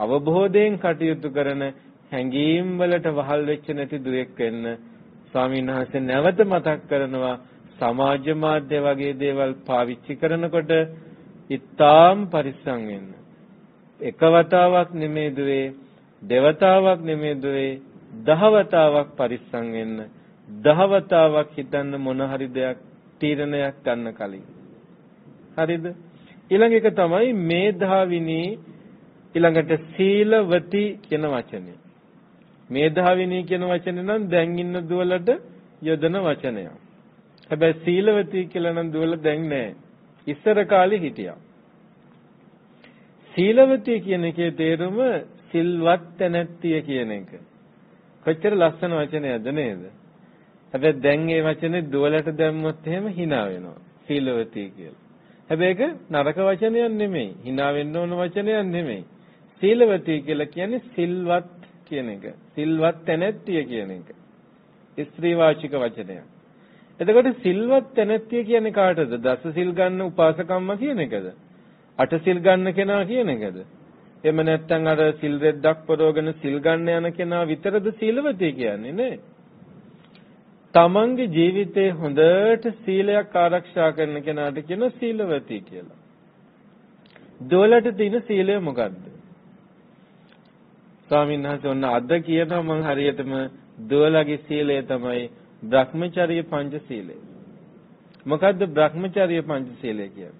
අවබෝධයෙන් කටයුතු කරන හැඟීම් වලට වහල් වෙච්ච නැති දුවෙක් වෙන්න ස්වාමීන් වහන්සේ නැවත මතක් කරනවා. සමාජ මාධ්‍ය වගේ දේවල් පාවිච්චි කරනකොට ඉතාම පරිස්සම් වෙන්න. එක වතාවක් නෙමෙයි දුවේ, දෙවතාවක් නෙමෙයි දුවේ, දහවතාවක් පරිස්සම් වෙන්න. දහවතාවක් හිතන්න මොන හරි දෙයක් තීරණයක් ගන්න කලින්. හරිද? ඊළඟ එක තමයි මේධාවිනී, ඊළඟට සීලවති කියන වචනේ. මේධාවිනී කියන වචනේ නම් දැන් ඉන්න දුවලට යොදන වචනයක්. හැබැයි සීලවති කියලා නම් දුවල දැන් නැහැ. ඉස්සර කාලේ හිටියා. සීලවති කියන එකේ තේරුම සිල්වත් තැනැත්තිය කියන එක. කොච්චර ලස්සන වචනයක්ද නේද? හැබැයි දැන් මේ වචනේ දුවලට දැම්මොත් එහෙම hina වෙනවා. සීලවති කියලා. හැබැයි ඒක නරක වචනයක් නෙමෙයි. hina වෙන්න ඕන වචනයක් නෙමෙයි. සීලවති කියලා කියන්නේ සිල්වත් කියන එක. සිල්වත් තැනැත්තිය කියන එක. ස්ත්‍රී වාචික වචනයක්. එතකොට සිල්වත් තැනැත්තිය කියන්නේ කාටද? දස සිල් ගන්න උපාසකම්ම කියන එකද? අට සිල් ගන්න කෙනා කියන එකද? එහෙම නැත්නම් අර සිල් රෙද්දක් පරවගෙන සිල් ගන්න යන කෙනා විතරද සීලවතී කියන්නේ නේ? තමන්ගේ ජීවිතේ හොඳට සීලයක් ආරක්ෂා කරන කෙනාට කියන සීලවතී කියලා. දොලට තියෙන සීලය මොකද්ද? ස්වාමීන් වහන්සේ ඔන්න අද කියනවා මම හරියටම දොලගේ සීලය තමයි බ්‍රහ්මචර්ය පංචශීලය. මොකද්ද බ්‍රහ්මචර්ය පංචශීලය කියන්නේ?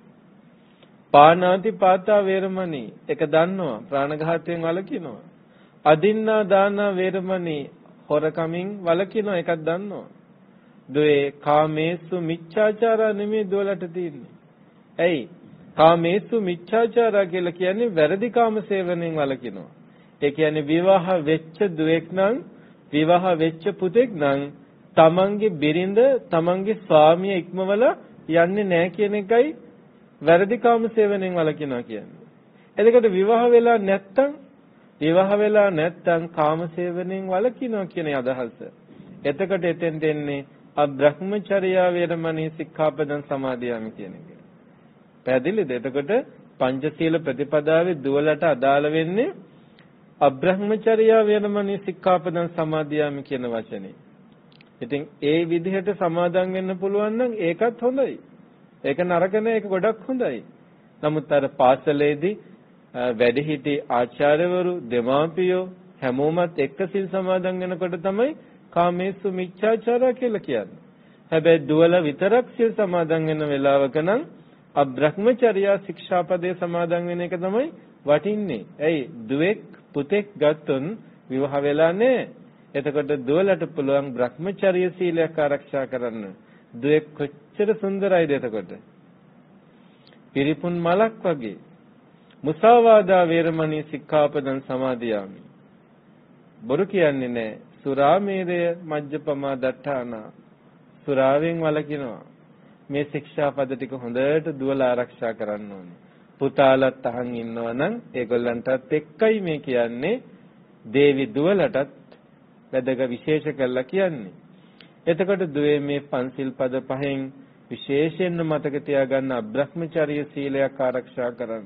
පාණාති පාතා වේරමණී එක දන්නවා, ප්‍රාණඝාතයෙන් වළකිනවා. අදින්නා දානා වේරමණී හොරකමින් වළකිනවා එකක් දන්නවා. දුවේ කාමේසු මිච්ඡාචාරා නෙමෙයි දොලට තියෙන්නේ. ඇයි? කාමේසු මිච්ඡාචාරා කියලා කියන්නේ වැරදි කාම සේවනයෙන් වළකිනවා. ඒ කියන්නේ විවාහ වෙච්ච දුවෙක් නම්, විවාහ වෙච්ච පුතෙක් නම් තමන්ගේ බිරිඳ තමන්ගේ ස්වාමියා ඉක්මවල යන්නේ නැහැ කියන එකයි වැරදි කාම සේවනයෙන් වළකිනවා කියන්නේ. එතකොට විවාහ වෙලා නැත්තම් විවාහ වෙලා නැත්තම් කාම සේවනයෙන් වළකිනවා කියන අදහස. එතකොට එතෙන් දෙන්නේ අබ්‍රහ්මචර්යා වේරමණී සික්ඛාපදං සමාදියාමි කියන එක. පැහැදිලිද? එතකොට පංචශීල ප්‍රතිපදාවේ දුවලට අදාළ වෙන්නේ අබ්‍රහ්මචර්යා වේරමණී සික්ඛාපදං සමාදියාමි කියන වචනේ. ඉතින් ඒ විදිහට සමාදන් වෙන්න පුළුවන් නම් ඒකත් හොඳයි. ඒක නරක නෑ, ඒක ගොඩක් හොඳයි. නමුත් අර පාසලේදී වැඩිහිටි ආචාර්යවරු, දෙමාපියෝ හැමෝමත් එක්ක සිල් සමාදන් වෙනකොට තමයි කාමේසු මිච්ඡාචාරා කියලා කියන්නේ. හැබැයි දුවල විතරක් සිල් සමාදන් වෙන වෙලාවක නම් අබ්‍රහ්මචර්යා ශික්ෂාපදේ සමාදන් වෙන එක තමයි වටින්නේ. ඇයි? දුවෙක් පුතෙක් ගත්තොත් විවාහ වෙලා නැහැ. එතකොට දුවලට පුළුවන් බ්‍රහ්මචර්ය සීලයක් ආරක්ෂා කරන්න. දුවෙක් කොච්චර සුන්දරයිද එතකොට. පිරිපුන් මලක් වගේ. මුසාවාදා වේරමණී සික්ඛාපදං සමාදියාමි. බොරු කියන්නේ නැහැ. සුරාමේරය මජ්ජපමා දට්ඨානා. සුරාවෙන් වළකිනවා. මේ ශික්ෂාපද ටික හොඳට දුවලා ආරක්ෂා කරන්න ඕනේ. පුතාලත් අහන් ඉන්නවා නම් ඒගොල්ලන්ටත් එක්කයි මේ කියන්නේ. දේවි දුවලටත් වැදගත් විශේෂ කළා කියන්නේ. එතකොට දුවේ මේ පන්සිල් පද පහෙන් විශේෂයෙන්ම මතක තියාගන්න අබ්‍රහ්මචර්ය සීලයක් ආරක්ෂා කරන්න.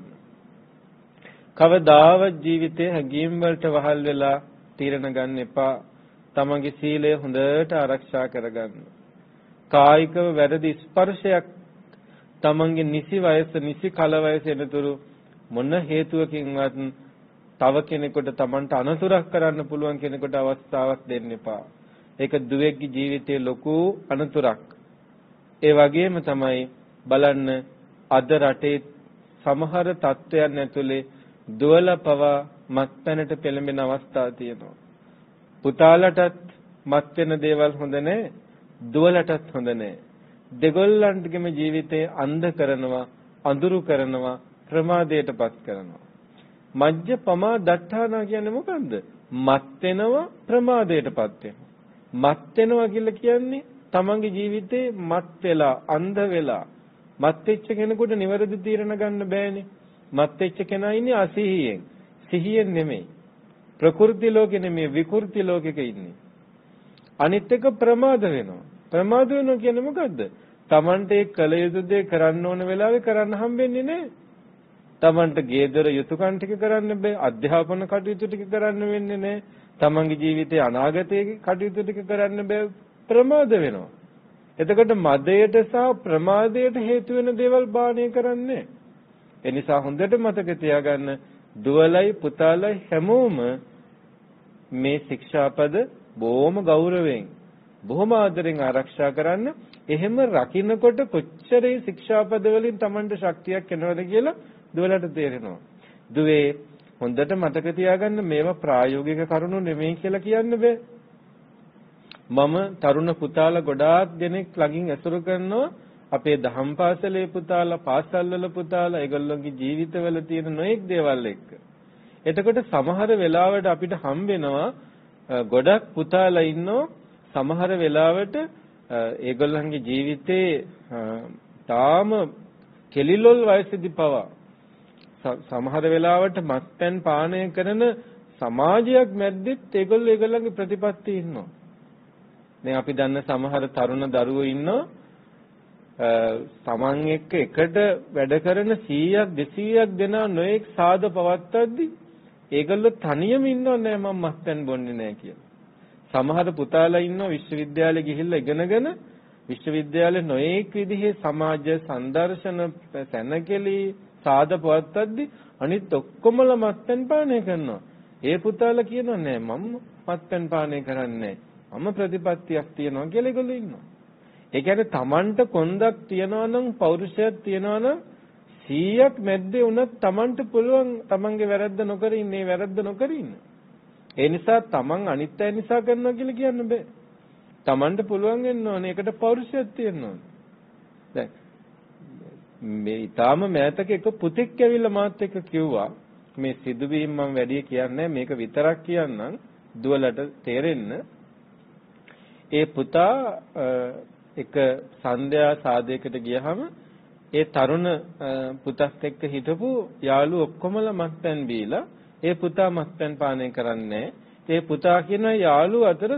කවදාවත් ජීවිතේ හැඟීම් වලට වහල් වෙලා තීරණ ගන්න එපා. තමන්ගේ සීලය හොඳට ආරක්ෂා කරගන්න. කායිකව වැරදි ස්පර්ශයක් තමන්ගේ නිසි වයස නිසි කල වයස එනතුරු මොන හේතුවකින්වත් තව කෙනෙකුට තමන්ට අනතුරක් කරන්න පුළුවන් කෙනෙකුට අවස්ථාවක් දෙන්න එපා. ඒක දුවෙක්ගේ ජීවිතයේ ලොකු අනතුරක්. ඒ වගේම තමයි බලන්න අද රටේ සමහර තත්ත්වයන් ඇතුලේ දුවල පවා මත්පැනට පෙළඹෙන අවස්ථා තියෙනවා. පුතාලටත් මත් වෙන දේවල් හොඳ නැහැ, දුවලටත් හොඳ නැහැ. දෙගොල්ලන්ටගේම ජීවිතේ අන්ධ කරනවා, අඳුරු කරනවා, ප්‍රමාදයටපත් කරනවා. මජ්ජ පමා දට්ඨානා කියන්නේ මොකන්ද? මත් වෙනවා, ප්‍රමාදයටපත් වෙනවා. මත් වෙනවා කියලා කියන්නේ තමන්ගේ ජීවිතේ මත් වෙලා, අන්ධ වෙලා. මත් වෙච්ච කෙනෙකුට නිවැරදි තීරණ ගන්න බෑනේ. මත් වෙච්ච කෙනා ඉන්නේ අසිහියෙන්. සිහියෙන් නෙමෙයි. ප්‍රකෘති ලෝකෙ නෙමෙයි, විකෘති ලෝකෙක ඉන්නේ. අනිත් එක ප්‍රමාද වෙනවා. ප්‍රමාද වෙනවා කියන්නේ මොකද්ද? Tamante කළ යුතු දේ කරන්න ඕන වෙලාවේ කරන්න හම්බෙන්නේ නැහැ. තමන්ට ගෙදර යුතුයකම් ටික කරන්න බෑ. අධ්‍යාපන කටයුතු ටික කරන්න වෙන්නේ නැහැ. තමන්ගේ ජීවිතයේ අනාගතයේ කටයුතු ටික කරන්න බෑ. ප්‍රමාද වෙනවා. එතකොට මදයට සහ ප්‍රමාදයට හේතු වෙන දේවල් බාණය කරන්නේ. ඒ නිසා හොඳට මතක තියාගන්න දුවලයි පුතාලයි හැමෝම මේ ශික්ෂාපද බොහොම ගෞරවයෙන් බොහොම ආදරෙන් ආරක්ෂා කරන්න. එහෙම රකින්නකොට කොච්චර මේ ශික්ෂාපද වලින් Tamanට ශක්තියක් එනවද කියලා දුවලට තේරෙනවා. දුවේ හොඳට මතක තියාගන්න මේවා ප්‍රායෝගික කරුණු නෙමෙයි කියලා කියන්න බෑ. මම තරුණ පුතාලා ගොඩාක් දෙනෙක් ළඟින් ඇසුරු කරනවා. අපේ දහම් පාසලේ පුතාලා, පාසල්වල පුතාලා, ඒගොල්ලෝගේ ජීවිතවල තියෙන නොඑක් දේවල් එක්ක. එතකොට සමහර වෙලාවට අපිට හම්බ වෙනවා ගොඩක් පුතාලා ඉන්නෝ සමහර වෙලාවට ඒගොල්ලන්ගේ ජීවිතේ තාම කෙලිලොල් වයසේදී පවා සමහර වෙලාවට මත්පැන් පානය කරන සමාජයක් මැද්දෙත් ඒගොල්ලෝ ඒගොල්ලන්ගේ ප්‍රතිපත්ති ඉන්නවා. දැන් අපි දන්න සමහර තරුණ දරුවෝ ඉන්නවා තමන් එක්ක එකට වැඩ කරන සීයක් දෙසීයක් දෙනා නොඑක් සාද පවත්තද්දි ඒගොල්ලෝ තනියම ඉන්නව නෑ මම මත්පැන් බොන්නේ නෑ කියලා. සමහර පුතාලා ඉන්නවා විශ්වවිද්‍යාලෙ ගිහිල්ලා ඉගෙනගෙන විශ්වවිද්‍යාලේ නොඑක් විදිහේ සමාජ සංදර්ශන සැනකෙලි සාද පවත්තද්දි අනිත් ඔක්කොමලා මත්පැන් පානය කරනවා. ඒ පුතාලා කියනවා නෑ මම මත්පැන් පානය කරන්නේ නෑ. මම ප්‍රතිපත්තියක් තියනවා කියලා ඒගොල්ලෝ ඉන්නවා. ඒ කියන්නේ Tamanට කොන්දක් තියනවා නම් පෞරුෂයක් තියනවා නම් සීයක් මැද්දේ වුණත් Tamanට පුළුවන් Tamanගේ වැරද්ද නොකර ඉන්නේ වැරද්ද නොකර ඉන්න. ඒ නිසා Taman අනිත් අය නිසා කරනවා කියලා කියන්න බෑ. Tamanට පුළුවන් වෙන්න ඕනේ. ඒකට පෞරුෂයක් තියෙන්න ඕනේ. දැන් මේ ඊටාම මෑතක එක පුතෙක් ඇවිල්ලා මාත් එක්ක කිව්වා මේ සිදුවීම් මම වැඩි කියන්නේ මේක විතරක් කියන්නම් දුවලට තේරෙන්න. ඒ පුතා එක සන්ධ්‍යා සාදයකට ගියහම ඒ තරුණ පුතත් එක්ක හිටපු යාළුවෝ ඔක්කොමලා මත්පැන් බීලා ඒ පුතා මත්පැන් පානය කරන්නේ. ඒ පුතා කියන යාළුවෝ අතර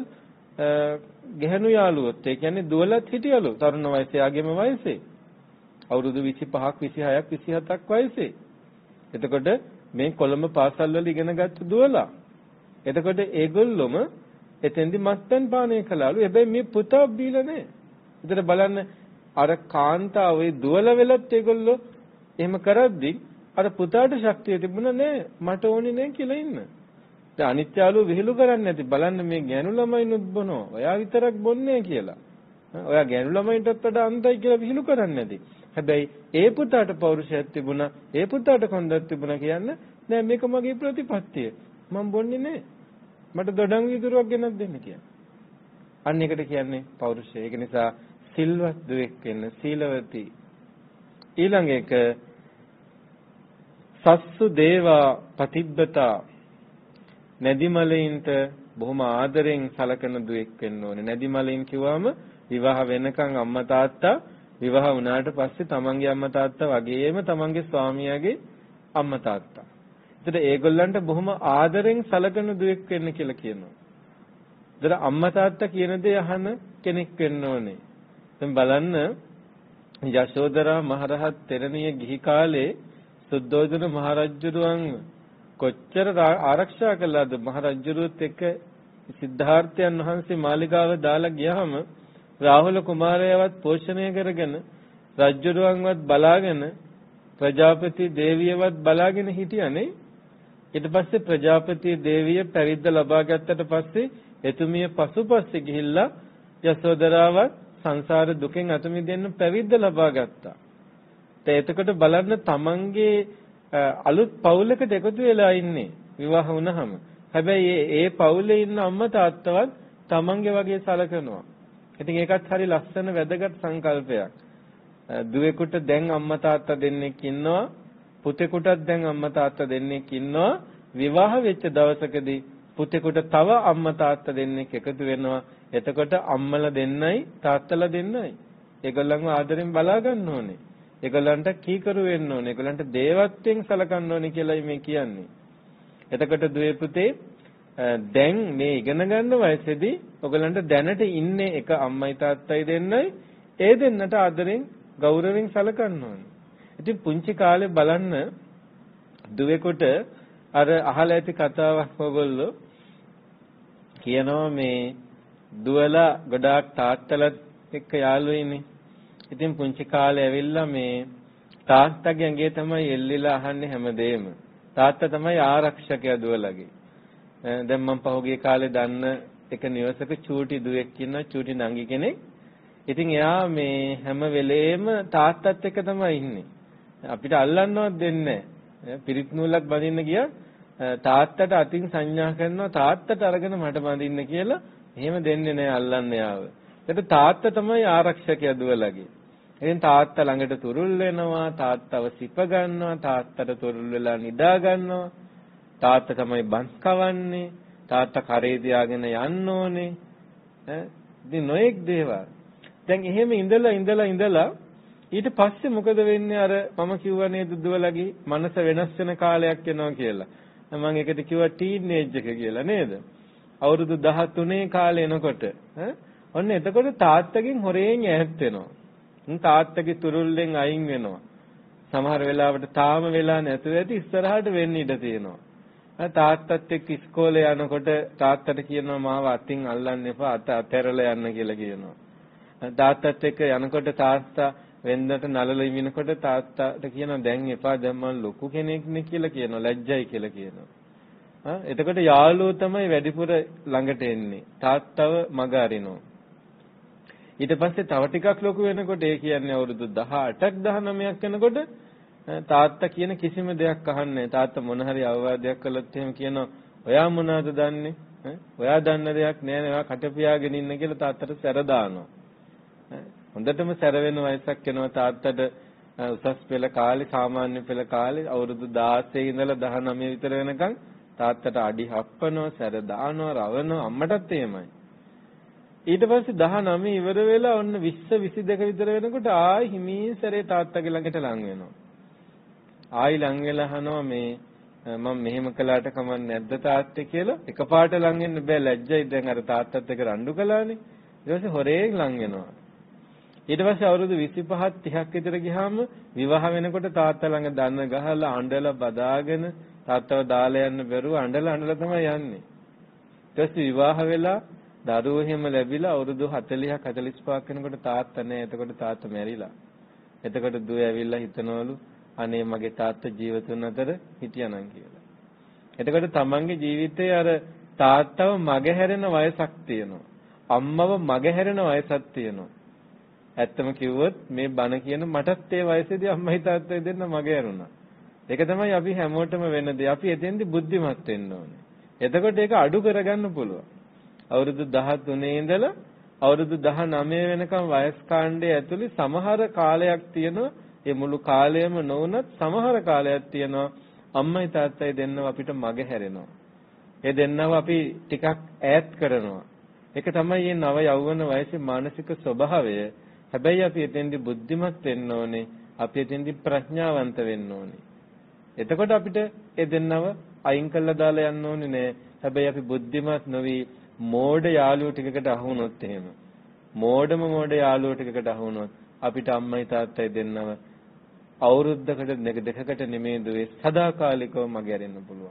ගැහණු යාළුවොත් ඒ කියන්නේ දුවලත් හිටියලු තරුණ වයසේ ආගෙම වයසේ අවුරුදු විසිපහක් විසිහයක් විසිහතක් වයසේ. එතකොට මේ කොළඹ පාසල් වල ඉගෙනගත්තු දුවලා. එතකොට ඒගොල්ලොම එතෙන්දි මත්පැන් පානය කළාලු. හැබැයි මේ පුතා බීලා නැහැ. විතර බලන්න අර කාන්තාව ඒ දුවල වෙලත් ඒගොල්ලෝ එහෙම කරද්දි අර පුතාට ශක්තිය තිබුණා නෑ මට ඕනේ නෑ කියලා ඉන්න. දැන් අනිත් යාළුවෝ විහිළු කරන්නේ නැති බලන්න මේ ගෑනු ළමයිනුත් බොනවා. ඔයා විතරක් බොන්නේ කියලා. ඔයා ගෑනු ළමයින්ටත් වඩා අන්තයි කියලා විහිළු කරන්නේ නැති. හැබැයි ඒ පුතාට පෞරුෂයක් තිබුණා, ඒ පුතාට කොන්දක් තිබුණා කියන්න නෑ මේක මගේ ප්‍රතිපත්තිය. මම බොන්නේ නෑ. මට දොඩම් විදුරුවක් ගෙනත් දෙන්න කියලා. අන්න එකට කියන්නේ පෞරුෂය. ඒක නිසා සිල්වත් දුවෙක් වෙන්න සීලවති. ඊළඟ එක සස්සු දේවා පතිබ්බතා නැදිමලයින්ට බොහොම ආදරෙන් සලකන දුවෙක් වෙන්න ඕනේ. නැදිමලයින් කිව්වම විවාහ වෙනකන් අම්මා තාත්තා විවාහ වුණාට පස්සේ තමන්ගේ අම්මා තාත්තා වගේම තමන්ගේ ස්වාමියාගේ අම්මා තාත්තා. ඒතර ඒගොල්ලන්ට බොහොම ආදරෙන් සලකන දුවෙක් වෙන්න කියලා කියනවා. ඒතර අම්මා තාත්තා කියන දේ අහන කෙනෙක් වෙන්න ඕනේ. දැන් බලන්න යශෝදරා මහරහත් තෙරණිය ගිහි කාලේ සුද්ධෝදන මහරජුරුවන් කොච්චර ආරක්ෂා කළාද? මහරජුරුවත් එක්ක සිද්ධාර්ථයන් වහන්සේ මාලිගාව දාලා ගියාම රාහුල කුමාරයාවත් පෝෂණය කරගෙන රජුරුවන්වත් බලාගෙන ප්‍රජාපති දේවියවත් බලාගෙන හිටියානේ. ඊට පස්සේ ප්‍රජාපති දේවිය පැවිද්ද ලබා ගත්තට පස්සේ එතුමිය පසුපස්සේ ගිහිල්ලා යශෝදරාවත් සංසාර දුකෙන් අත මිදෙන්න පැවිද්ද ලබා ගත්තා. ඒ එතකොට බලන්න තමන්ගේ අලුත් පවුලකට එකතු වෙලා ඉන්නේ විවාහ වුණාම. හැබැයි ඒ පවුලේ ඉන්න අම්මා තාත්තවත් තමන්ගේ වගේ සලකනවා. ඉතින් ඒකත් හරි ලස්සන වැදගත් සංකල්පයක්. දුවෙකුට දැන් අම්මා තාත්තා දෙන්නෙක් ඉන්නවා, පුතෙකුටත් දැන් අම්මා තාත්තා දෙන්නෙක් ඉන්නවා. විවාහ වෙච්ච දවසකදී පුතෙකුට තව අම්මා තාත්තා දෙන්නෙක් එකතු වෙනවා. එතකොට අම්මලා දෙන්නයි තාත්තලා දෙන්නයි. ඒගොල්ලන්ව ආදරෙන් බලා ගන්න ඕනේ. ඒගොල්ලන්ට කීකරු වෙන්න ඕනේ. ඒගොල්ලන්ට දේවත්වයෙන් සලකන්න ඕනේ කියලායි මේ කියන්නේ. එතකොට දුවේ පුතේ දැන් මේ ඉගෙන ගන්න වයසේදී ඔයගලන්ට දැනට ඉන්නේ එක අම්මයි තාත්තයි දෙන්නයි. ඒ දෙන්නට ආදරෙන් ගෞරවයෙන් සලකන්න ඕනේ. ඉතින් පුංචි කාලේ බලන්න දුවෙකුට අර අහලා ඇති කතාවක් ඔයගොල්ලෝ කියනවා මේ දුවලා ගොඩාක් තාත්තලත් එක්ක යාළුවෙයිනේ. ඉතින් පුංචි කාලේ ඇවිල්ලා මේ තාත්තගේ ඇඟේ තමයි එල්ලිලා අහන්නේ හැමදේම. තාත්තා තමයි ආරක්ෂකයා දුවලගේ. දැන් මම පහුගිය කාලේ දන්න එක නිවසක චූටි දුවෙක් ඉන්නවා, චූටි නංගි කෙනෙක්. ඉතින් එයා මේ හැම වෙලේම තාත්තත් එක්ක තමයි ඉන්නේ. අපිට අල්ලන්නවත් දෙන්නේ නැහැ. පිරිත් නූලක් බඳින්න ගියා තාත්තට අතින් සංඥා කරනවා තාත්තට අරගෙන මට බඳින්න කියලා. එහෙම දෙන්නේ නැහැ අල්ලන්න යාව. ඒකට තාත්තා තමයි ආරක්ෂකයා දුවලගේ. එහෙනම් තාත්තා ළඟට තුරුල් වෙනවා, තාත්තව සිප ගන්නවා, තාත්තට තුරුල් වෙලා නිදා ගන්නවා. තාත්තා තමයි බන්ස් කවන්නේ, තාත්තා කරේ තියාගෙන යන්න ඕනේ. ඈ ඉතින් නොඑක් දේවල්. දැන් එහෙම ඉඳලා ඉඳලා ඉඳලා ඊට පස්සේ මොකද වෙන්නේ? අර මම කිව්වා නේද දුවලගේ මනස වෙනස් වෙන කාලයක් එනවා කියලා. මම ඒකට කිව්වා ටීනේජ් එක කියලා නේද? අවුරුදු දහතුනේ කාලේ එනකොට ඈ ඔන්න එතකොට තාත්තගෙන් හොරෙන් ඈත් වෙනවා. තාත්තගේ තුරුල්ලෙන් අයින් වෙනවා. සමහර වෙලාවට තාම වෙලා නැතුව ඇති ඉස්සරහට වෙන්න ඉඩ තියෙනවා. තාත්තත් එක්ක ඉස්කෝලේ යනකොට තාත්තට කියනවා මාව අතින් අල්ලන්න එපා, අත අතහැරලා යන්න කියලා කියනවා. තාත්තත් එක්ක යනකොට තාත්තා වෙන්දට නලල ඉමිනකොට තාත්තට කියනවා දැන් එපා, දැන් මම ලොකු කෙනෙක් නේ කියලා කියනවා, ලැජ්ජයි කියලා කියනවා. ආ එතකොට යාළුවෝ තමයි වැඩිපුර ළඟට එන්නේ. තාත්තව මග අරිනවා. ඊට පස්සේ තව ටිකක් ලොකු වෙනකොට ඒ කියන්නේ අවුරුදු දහඅටක් දහනවයක් වෙනකොට තාත්තා කියන කිසිම දෙයක් අහන්නේ නැහැ. තාත්තා මොන හරි අවවාදයක් කළොත් එහෙම කියනවා ඔයා මොනවද දන්නේ? ඔයා දන්න දෙයක් නෑ නේ. ඔයා කට පියාගෙන ඉන්න කියලා තාත්තට සැර දානවා. හොඳටම සැර වෙන වයසක් වෙනවා තාත්තට. උසස් පෙළ කාලේ, සාමාන්‍ය පෙළ කාලේ අවුරුදු දාසය ඉඳලා දහනවය විතර වෙනකන් තාත්තට අඩි හප්පනවා, සැර දානවා, රවනවා. අම්මටත් එහෙමයි. ඊට පස්සේ දහනවය ඉවර වෙලා ඔන්න විස්ස විසිදෙක විතර වෙනකොට ආයි හිමීන් සැරේ තාත්තගේ ළඟට ලං වෙනවා. ආයි ලං වෙලා අහනවා මේ මම මෙහෙම කළාට කමක් නැද්ද තාත්තේ කියලා. එකපාරට ලං වෙන්න බෑ, ලැජ්ජයි. දැන් අර තාත්තත් එක්ක රණ්ඩු කළානේ. ඊට පස්සේ හොරේන් ලං වෙනවා. ඊට පස්සේ අවුරුදු විසිපහක් තිහක් විතර ගියාම විවාහ වෙනකොට තාත්තා ළඟ දන්න ගහලා අඬලා බදාගෙන තාත්තව දාලා යන්න බැරුව අඬලා අඬලා තමයි යන්නේ. ඊට පස්සේ විවාහ වෙලා දරුවෝ එහෙම ලැබිලා අවුරුදු හතළිහක් හතළිස් පහක් වෙනකොට තාත්තා නැහැ. එතකොට තාත්තා මැරිලා. එතකොට දුව ඇවිල්ලා හිතනවලු අනේ මගේ තාත්තා ජීවිතුන් අතර හිටියානම් කියලා. එතකොට තමන්ගේ ජීවිතේ අර තාත්තව මගහැරෙන වයසක් තියෙනවා. අම්මව මගහැරෙන වයසක් තියෙනවා. ඇත්තම කිව්වොත් මේ බණ කියන මටත් ඒ වයසේදී අම්මයි තාත්තයි දෙන්න මගහැරුණා. ඒක තමයි අපි හැමෝටම වෙන දේ. අපි එතෙන්දී බුද්ධිමත් වෙන්න ඕනේ. එතකොට ඒක අඩු කරගන්න පුළුවන්. අවුරුදු දහතුනේ ඉඳලා අවුරුදු දහනවය වෙනකම් වයස් කාණ්ඩයේ ඇතුලේ සමහර කාලයක් තියෙනවා. ඒ මුළු කාලයම නොවුනත් සමහර කාලයක් තියෙනවා අම්මයි තාත්තයි දෙන්නව අපිට මග හැරෙනවා. ඒ දෙන්නව අපි ටිකක් ඈත් කරනවා. ඒක තමයි මේ නව යෞවන වයසේ මානසික ස්වභාවය. හැබැයි අපි එතෙන්දී බුද්ධිමත් වෙන්න ඕනේ. අපි එතෙන්දී ප්‍රඥාවන්ත වෙන්න ඕනේ. එතකොට අපිට ඒ දෙන්නව අයින් කළා දාලා යන්න ඕනේ නෑ. හැබැයි අපි බුද්ධිමත් නොවි මෝඩ යාළුවෝ ටිකකට අහු වුණොත් එහෙම මෝඩම මෝඩ යාළුවෝ ටිකකට අහු වුණොත් අපිට අම්මයි තාත්තයි දෙන්නව අවුරුද්දකට දෙකකට නෙමෙයි දුවේ සදාකාලිකව මග ඇරෙන්න පුළුවන්.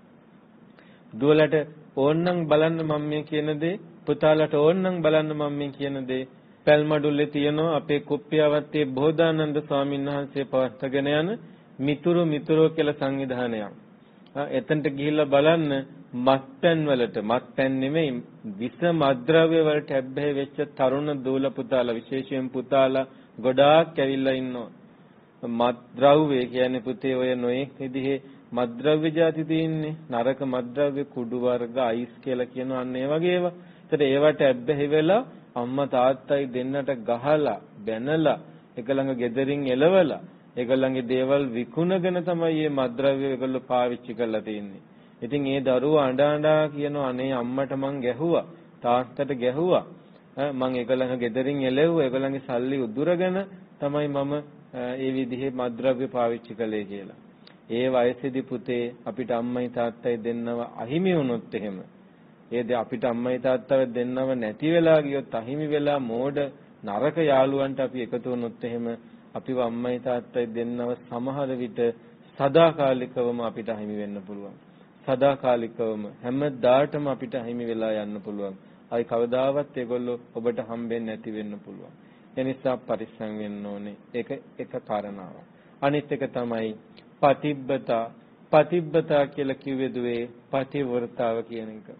දුවලට ඕන්නම් බලන්න මම්මිය කියන දේ, පුතාලට ඕන්නම් බලන්න මම්මිය කියන දේ පැල්මඩුල්ලේ තියෙනවා. අපේ කුප්පියවත්තේ බෝධානන්ද ස්වාමීන් වහන්සේ පවත්වාගෙන යන මිතුරු මිතුරෝ කියලා සංවිධානයක්. එතනට ගිහිල්ලා බලන්න මත්පැන් වලට මත්පැන් නෙමෙයි විස මද්ද්‍රව්‍ය වලට හැබ්බැහි වෙච්ච තරුණ දූල පුතාලා, විශේෂයෙන් පුතාලා ගොඩාක් ඇවිල්ලා ඉන්නවා. මත්ද්‍රව්‍ය කියන්නේ පුතේ ඔය නොයෙක් විදිහේ මත්ද්‍රව්‍ය જાති තියෙන්නේ. නරක මත්ද්‍රව්‍ය කුඩු වර්ග, අයිස් කියලා කියනවා. අන්න ඒ වගේ ඒවා. ඒතර ඒවට ඇබ්බැහි වෙලා අම්මා තාත්තයි දෙන්නට ගහලා බැනලා එකලඟ ගෙදරින් එලවලා ඒගොල්ලන්ගේ දේවල් විකුණගෙන තමයි මේ මත්ද්‍රව්‍ය ඒගොල්ලෝ පාවිච්චි කරලා තියෙන්නේ. ඉතින් ඒ දරුවා අඬ අඬා කියනවා අනේ අම්මට මං ගැහුවා, තාත්තට ගැහුවා. මං ඒගොල්ලන්ගේ ගෙදරින් එලෙව්වා. ඒගොල්ලන්ගේ සල්ලි උදුරගෙන තමයි මම ඒ විදිහේ මත්ද්‍රව්‍ය පාවිච්චි කළේ කියලා. ඒ වයසේදී පුතේ අපිට අම්මයි තාත්තයි දෙන්නව අහිමි වුණොත් එහෙම ඒ ද අපිට අම්මයි තාත්තව දෙන්නව නැති වෙලා ගියොත් අහිමි වෙලා මෝඩ නරක යාළුවන්ට අපි එකතු වුණොත් එහෙම අපිව අම්මයි තාත්තයි දෙන්නව සමහර විට සදාකාලිකවම අපිට හිමි වෙන්න පුළුවන්. සදාකාලිකවම හැමදාටම අපිට හිමි වෙලා යන්න පුළුවන්. අයි කවදාවත් ඒගොල්ලෝ ඔබට හම්බෙන්නේ නැති වෙන්න පුළුවන්. ඒ නිසා පරිස්සම් වෙන්න ඕනේ. ඒක එක කාරණාවක්. අනිත් එක තමයි පටිබ්බතා. පටිබ්බතා කියලා කිව්වේ දුවේ පටිවෘතාව කියන එක.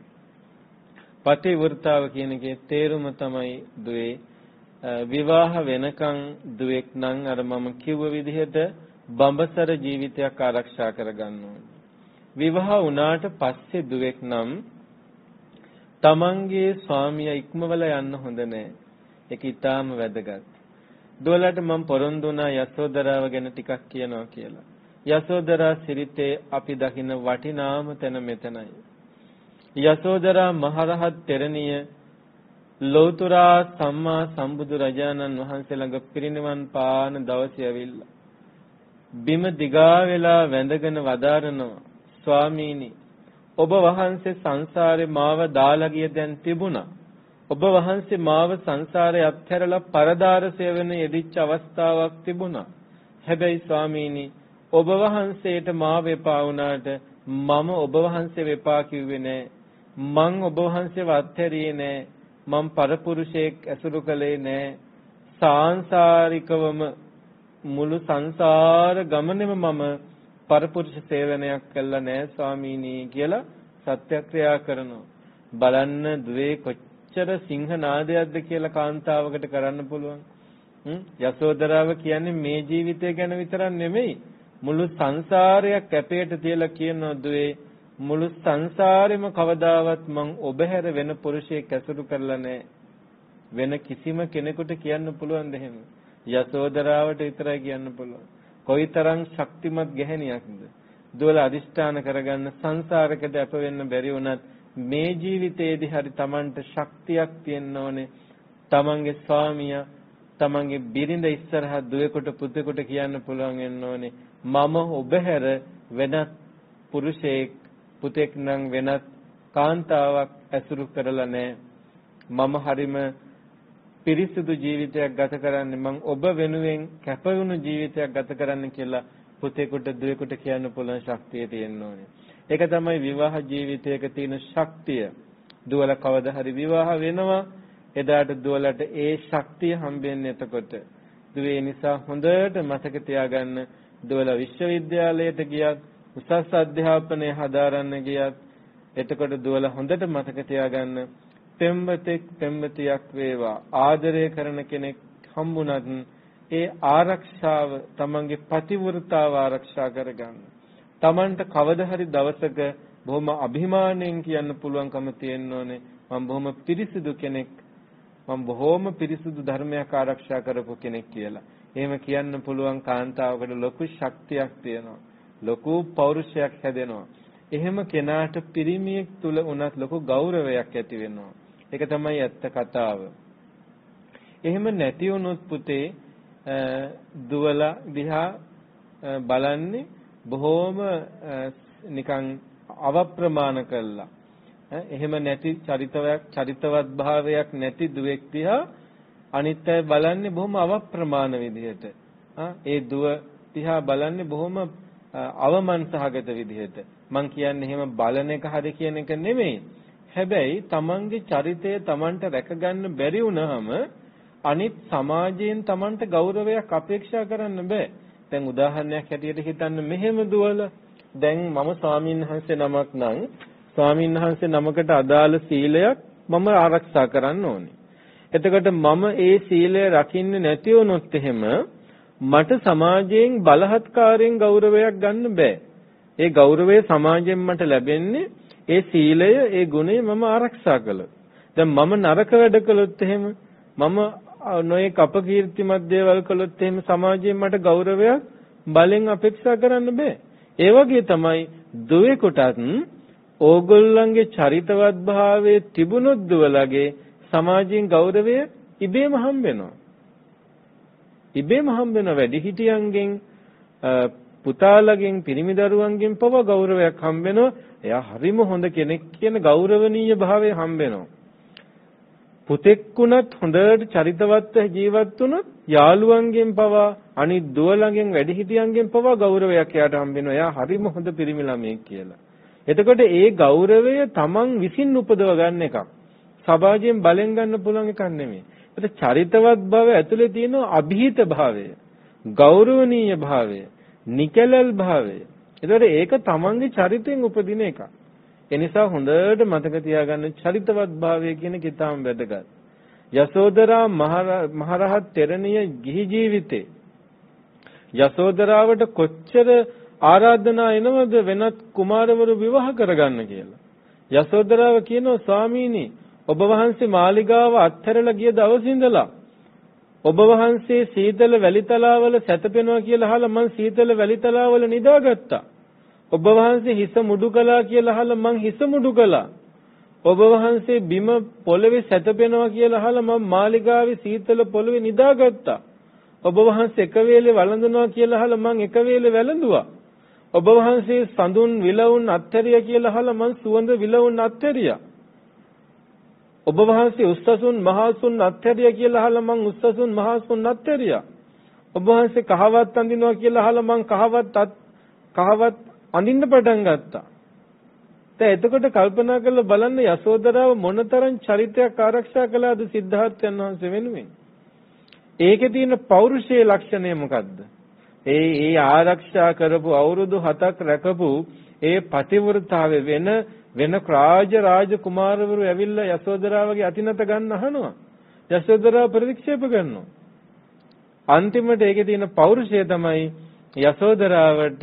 පටිවෘතාව කියන එකේ තේරුම තමයි දුවේ විවාහ වෙනකන් දුවෙක් නම් අර මම කිව්ව විදිහට බඹසර ජීවිතයක් ආරක්ෂා කරගන්න ඕනේ. විවාහ වුණාට පස්සේ දුවෙක් නම් තමන්ගේ ස්වාමියා ඉක්මවලා යන්න හොඳ නැහැ. ඒක ඊටාම වැදගත්. දුවලට මම පොරොන්දු වුණා යසෝදරාව ගැන ටිකක් කියනවා කියලා. යසෝදරා සිරිතේ අපි දකින්න වටිනාම තැන මෙතනයි. යසෝදරා මහරහත් තෙරණිය ලෞතුරා සම්මා සම්බුදු රජාණන් වහන්සේ ළඟ පිරිනිවන් පාන දවසේ ඇවිල්ලා බිම දිගා වෙලා වැඳගෙන වදාරනවා ස්වාමීනි ඔබ වහන්සේ සංසාරේ මාව දාලා ගිය දැන් තිබුණා. ඔබ වහන්සේ මාව සංසාරේ අත්හැරලා පරදාර සේවන යෙදිච්ච අවස්ථාවක් තිබුණා. හැබැයි ස්වාමීනි ඔබ වහන්සේට මාව එපා වුණාට මම ඔබ වහන්සේව එපා කිව්වේ නෑ. මං ඔබ වහන්සේව අත්හැරියේ නෑ. මම පරපුරුෂයෙක් ඇසුරු කළේ නෑ. සාංශාරිකවම මුළු සංසාර ගමනේම මම පරපුරුෂ සේවනයක් කළා නෑ ස්වාමීනි කියලා සත්‍යක්‍රියා කරනවා. බලන්න දුවේ කොච්චර සිංහනාදයක්ද කියලා කාන්තාවකට කරන්න පුළුවන්. යසෝදරාව කියන්නේ මේ ජීවිතය ගැන විතරක් නෙමෙයි මුළු සංසාරයක් කැපයට තියලා කියනවා දුවේ මුළු සංසාරෙම කවදාවත් මං ඔබ හැර වෙන පුරුෂයෙක් ඇසුරු කරලා නැහැ. වෙන කිසිම කෙනෙකුට කියන්න පුළුවන්ද එහෙම? යසෝදරාවට විතරයි කියන්න පුළුවන්. කොයිතරම් ශක්තිමත් ගැහණියක්ද? දුවල අදිෂ්ඨාන කරගන්න සංසාරයකට අප වෙන්න බැරි වුණත් මේ ජීවිතයේදී හරි Tamanට ශක්තියක් තියෙන්න ඕනේ. Tamanගේ ස්වාමියා තමන්ගේ බිරිඳ ඉස්සරහා දුවෙකුට පුතෙකුට කියන්න පුළුවන් වෙන්න ඕනේ මම ඔබ හැර වෙනත් පුරුෂයෙක් පුතෙක් නම් වෙනත් කාන්තාවක් ඇසුරු කරලා නැහැ. මම හරිම පිරිසිදු ජීවිතයක් ගත කරන්නේ මම ඔබ වෙනුවෙන් කැප වුණු ජීවිතයක් ගත කරන්න කියලා පුතෙකුට දුවෙකුට කියන්න පුළුවන් ශක්තිය තියෙන්න ඕනේ. ඒක තමයි විවාහ ජීවිතයක තියෙන ශක්තිය. දුවල කවදා හරි විවාහ වෙනවා එදාට දුවලට ඒ ශක්තිය හම්බෙන්නේ එතකොට. දුවේ නිසා හොඳට මතක තියාගන්න දුවල විශ්වවිද්‍යාලයට ගියත් උසස් අධ්‍යාපනය හදාරන්න ගියත් එතකොට දුවල හොඳට මතක තියාගන්න පෙම්වතෙක් පෙම්වතියක් වේවා ආදරය කරන කෙනෙක් හම්බුණත් ඒ ආරක්ෂාව තමන්ගේ පතිවෘතාව ආරක්ෂා කරගන්න. තමන්ට කවදා හරි දවසක බොහොම අභිමාණයෙන් කියන්න පුළුවන්කම තියෙන්න ඕනේ මම බොහොම පිරිසිදු කෙනෙක් මම බොහොම පිරිසුදු ධර්මයක් ආරක්ෂා කරපු කෙනෙක් කියලා. එහෙම කියන්න පුළුවන් කාන්තාවකට ලොකු ශක්තියක් තියෙනවා. ලොකු පෞරුෂයක් හැදෙනවා. එහෙම කෙනාට පිරිමියෙක් තුල උනත් ලොකු ගෞරවයක් ඇති වෙනවා. ඒක තමයි ඇත්ත කතාව. එහෙම නැති වුණොත් පුතේ දුවලා දිහා බලන්නේ බොහොම නිකන් අවප්‍රමාණ කළා. එහෙම නැති චරිතයක් චරිතවත් භාවයක් නැති දුවෙක් දිහා අනිත් අය බලන්නේ බොහොම අවප්‍රමාණ විදිහට. ඒ දුව දිහා බලන්නේ බොහොම අවමන් සහගත විදිහට. මං කියන්නේ එහෙම බලන එක හරි කියන එක නෙමෙයි. හැබැයි තමන්ගේ චරිතය තමන්ට රැකගන්න බැරි වුණාම අනිත් සමාජයෙන් තමන්ට ගෞරවයක් අපේක්ෂා කරන්න බෑ. දැන් උදාහරණයක් හැටියට හිතන්න මෙහෙම දුවල දැන් මම ස්වාමීන් වහන්සේ නමක් නම් ස්වාමීන් වහන්සේ නමකට අදාළ සීලයක් මම ආරක්ෂා කරන්න ඕනේ. එතකොට මම ඒ සීලය රකින්නේ නැති වුණොත් එහෙම මට සමාජයෙන් බලහත්කාරයෙන් ගෞරවයක් ගන්න බෑ. ඒ ගෞරවය සමාජයෙන් මට ලැබෙන්නේ ඒ සීලය ඒ ගුණය මම ආරක්ෂා කළොත්. දැන් මම නරක වැඩ කළොත් එහෙම මම නොයේ අපකීර්තිමත් දේවල් කළොත් එහෙම සමාජයෙන් මට ගෞරවයක් බලෙන් අපේක්ෂා කරන්න බෑ. ඒ වගේ තමයි දුවේකටත් ඕගොල්ලන්ගේ චරිතවත් භාවයේ තිබුණොත් දුවලගේ සමාජයෙන් ගෞරවය ඉබේම හම්බ වෙනවා. ඉබේම හම්බ වෙන වැඩිහිටියන්ගෙන් පුතාලගෙන් පිරිමි දරුවන්ගෙන් පව ගෞරවයක් හම්බ වෙනවා. එයා හරිම හොඳ කෙනෙක් කියන ගෞරවනීය භාවය හම්බ වෙනවා. පුතෙක්ුණත් හොඳට චරිතවත්ව ජීවත් වුණොත් යාළුවන්ගෙන් පවා අනිත් දුව ළඟෙන් වැඩිහිටියන්ගෙන් පවා ගෞරවයක් එයාට හම්බ වෙනවා. එයා හරිම හොඳ පිරිමි ළමයෙක් කියලා. එතකොට ඒ ගෞරවය තමන් විසින් උපදව ගන්න එකක්. සමාජයෙන් බලෙන් ගන්න පුළුවන් එකක් නෙමෙයි. ඒක චරිතවත් භාවය ඇතුලේ තියෙන અભීත භාවය, ගෞරවනීය භාවය, නිකලල් භාවය. ඒතකොට ඒක තමන්ගේ චරිතයෙන් උපදින එකක්. ඒ නිසා හොඳට මතක තියාගන්න චරිතවත් භාවය කියන එක ඉතාම වැදගත්. යසෝදරා මහරහත් තෙරණිය ගිහි ජීවිතේ යසෝදරාවට කොච්චර ආරාධනා එනවද වෙනත් කුමාරවරු විවාහ කරගන්න කියලා. යසෝදරාව කියනවා ස්වාමීනි ඔබ වහන්සේ මාලිගාව අත්හැරලා ගිය දවසේ ඉඳලා ඔබ වහන්සේ සීතල වැලිතලාවල සැතපෙනවා කියලා අහලා මං සීතල වැලිතලාවල නිදාගත්තා. ඔබ වහන්සේ හිස මුඩු කළා කියලා අහලා මං හිස මුඩු කළා. ඔබ වහන්සේ බිම පොළවේ සැතපෙනවා කියලා අහලා මං මාලිගාවේ සීතල පොළවේ නිදාගත්තා. ඔබ වහන්සේ එක වේලේ වළඳනවා කියලා අහලා මං එක වේලේ වැළඳුවා. ඔබ වහන්සේ සඳුන් විලවුන් අත්හැරියා කියලා අහලා මං සුවඳ විලවුන් අත්හැරියා. ඔබ වහන්සේ උස්සසුන් මහසුන් අත්හැරියා කියලා අහලා මං උස්සසුන් මහසුන් අත්හැරියා. ඔබ වහන්සේ කහවත් අඳිනවා කියලා අහලා මං කහවත් කහවත් අඳින්න පටන් ගත්තා. දැන් එතකොට කල්පනා කරලා බලන්න යසෝදරාව මොනතරම් චරිතයක් ආරක්ෂා කළාද සිද්ධාර්ථයන් වහන්සේ වෙනුවෙන්. ඒකේ තියෙන පෞරුෂයේ ලක්ෂණය මොකද්ද? ඒ ඒ ආරක්ෂා කරපු අවුරුදු හතක් රැකපු ඒ පතිවෘතාවේ වෙන වෙන රාජ රාජ කුමාරවරු ඇවිල්ලා යසෝදරාවගේ අතිනත ගන්න අහනවා. යසෝදරාව ප්‍රතික්ෂේප කරනවා. අන්තිමට ඒකේ තියෙන පෞරුෂය තමයි යසෝදරාවට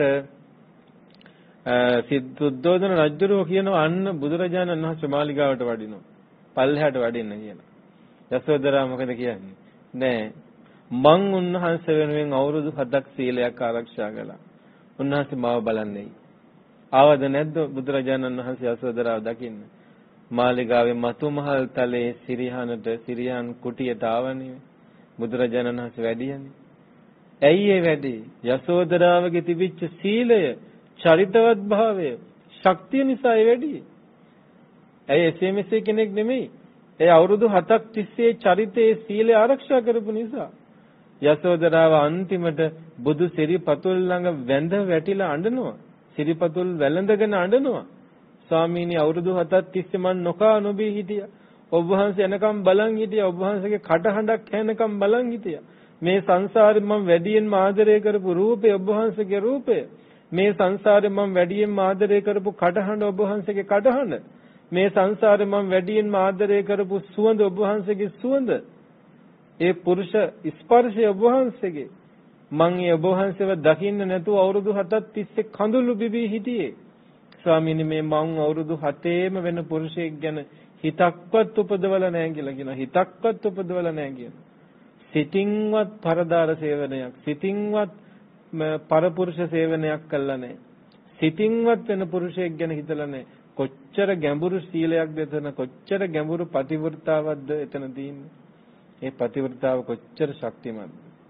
සිද්ධෝදන රජුරෝ කියනවා අන්න බුදුරජාණන් වහන්සේ මාලිගාවට වඩිනවා. පල්ලෙහාට වඩින්න කියලා. යසෝදරාව මොකද කියන්නේ? නෑ මං උන්වහන්සේ වෙනුවෙන් අවුරුදු හතක් සීලයක් ආරක්ෂා කළා. උන්වහන්සේ මාව බලන්නේ. ආවද නැද්ද බුදුරජාණන් වහන්සේ යසෝදරාව දකින්න? මාලිගාවේ මතුමහල් තලයේ සිරිහානට සිරිහාන් කුටියට ආවනේ. බුදුරජාණන් වහන්සේ වැඩියනේ. ඇයි ඒ වැඩි? යසෝදරාවගේ තිබිච්ච සීලය, චරිතවත් භාවය, ශක්තිය නිසා ඒ වැඩි. ඇයි එසේ මෙසේ කෙනෙක් නෙමෙයි. ඒ අවුරුදු හතක් තිස්සේ චරිතයේ සීලය ආරක්ෂා කරපු නිසා. යසෝදරාව අන්තිමට බුදු සිරිපතුල් ළඟ වැඳ වැටිලා අඬනවා. සිරිපතුල් වැළඳගෙන අඬනවා. ස්වාමීනි අවුරුදු හතක් තිස්සේ මම නොකා නොබී හිටියා. ඔබ වහන්සේ එනකම් බලන් හිටියා. ඔබ වහන්සේගේ කටහඬක් ඇහෙනකම් බලන් හිටියා. මේ සංසාරේ මම වැඩියෙන්ම ආදරය කරපු රූපය ඔබ වහන්සේගේ රූපය. මේ සංසාරේ මම වැඩියෙන්ම ආදරය කරපු කටහඬ ඔබ වහන්සේගේ කටහඬ. මේ සංසාරේ මම වැඩියෙන්ම ආදරය කරපු සුවඳ ඔබ වහන්සේගේ සුවඳ. ඒ පුරුෂ ස්පර්ශය ඔබ වහන්සේගේ. මං ඒ ඔබ වහන්සේව දකින්න නැතුව අවුරුදු හතක් තිස්සේ කඳුළු බිබී හිටියේ. ස්වාමීනි මේ මං අවුරුදු හතේම වෙන පුරුෂයෙක් ගැන හිතක්වත් උපදවලා නැහැ කියලා කියනවා. හිතක්වත් උපදවලා නැහැ කියනවා. සිතින්වත් පරදාර සේවනයක්, සිතින්වත් පරපුරුෂ සේවනයක් කළා නැහැ. සිතින්වත් වෙන පුරුෂයෙක් ගැන හිතලා නැහැ. කොච්චර ගැඹුරු සීලයක්ද එතන, කොච්චර ගැඹුරු පතිවෘතාවක්ද එතන තියෙන්නේ. ඒ පතිවෘතාව කොච්චර ශක්තිමත්ද.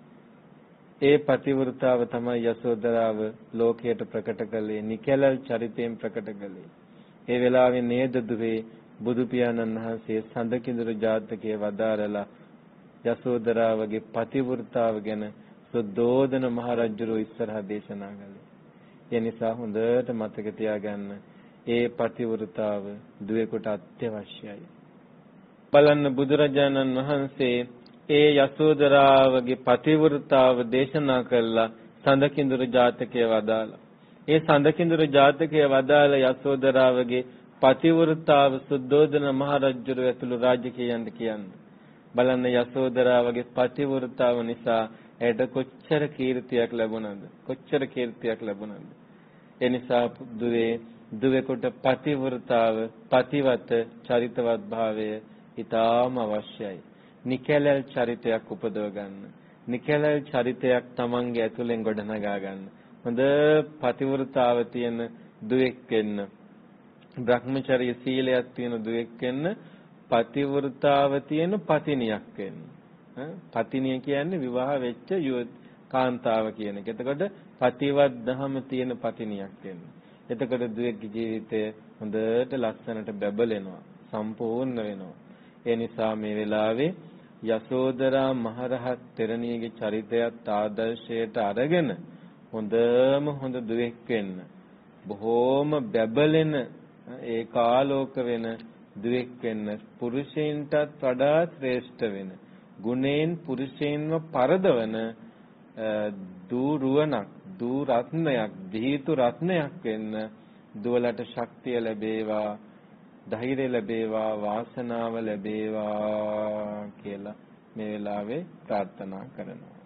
ඒ පතිවෘතාව තමයි යසෝදරාව ලෝකයට ප්‍රකට කළේ, නිකලල් චරිතයෙන් ප්‍රකට කළේ. ඒ වෙලාවේ නේද දුවේ බුදු පියාණන් වහන්සේ සඳකිඳුරු ජාතකයේ වදාරලා යසෝදරාවගේ පතිවෘතාව ගැන සුද්ධෝදන මහරජුරෝ ඉස්සරහා දේශනා කළේ. ඒ නිසා හොඳට මතක තියාගන්න ඒ පතිවෘතාව දුවේකට අත්‍යවශ්‍යයි. බලන්න බුදුරජාණන් වහන්සේ ඒ යසෝදරාවගේ පතිවෘතාව දේශනා කළා සඳකිඳුරු ජාතකයේ වදාලා. ඒ සඳකිඳුරු ජාතකයේ වදාලා යසෝදරාවගේ පතිවෘතාව සුද්ධෝදන මහරජුරු ඇතුළු රාජකීයන්ට කියන්නේ. බලන්න යසෝදරාවගේ පතිවෘතාව නිසා ඇයට කොච්චර කීර්තියක් ලැබුණාද? කොච්චර කීර්තියක් ලැබුණාද? ඒ නිසා දුවේ දුවේකට පතිවෘතාව, පතිවත චරිතවත් භාවය ඊටාම අවශ්‍යයි. නිකලල් චරිතයක් උපදව ගන්න. නිකලල් චරිතයක් Tamange ඇතුලෙන් ගොඩනගා ගන්න. හොඳ පතිවෘතාව තියෙන දුවෙක් වෙන්න. බ්‍රහ්මචර්ය සීලයක් තියෙන දුවෙක් වෙන්න. පතිවෘතාව තියෙන පතිනියක් වෙන්න. පතිනිය කියන්නේ විවාහ වෙච්ච කාන්තාව කියන එක. එතකොට පතිවත් දහම තියෙන පතිනියක් වෙන්න. එතකොට දුවෙක්ගේ ජීවිතය හොඳට ලස්සනට බැබලෙනවා, සම්පූර්ණ වෙනවා. ඒ නිසා මේ වෙලාවේ යසෝදරා මහරහත් තෙරණියගේ චරිතයත් ආදර්ශයට අරගෙන හොඳම හොඳ දුවෙක් වෙන්න, බොහෝම බැබලෙන ඒකාලෝක වෙන දුවෙක් වෙන්න, පුරුෂයන්ටත් වඩා ශ්‍රේෂ්ඨ වෙන, ගුණයෙන් පුරුෂයන්ව පරදවන දූරුවණක්, දූ රත්නයක්, දීතු රත්නයක් වෙන්න දුවලට ශක්තිය ලැබේවා, ධෛර්යය ලැබේවා, වාසනාව ලැබේවා කියලා මේ වෙලාවේ ප්‍රාර්ථනා කරනවා.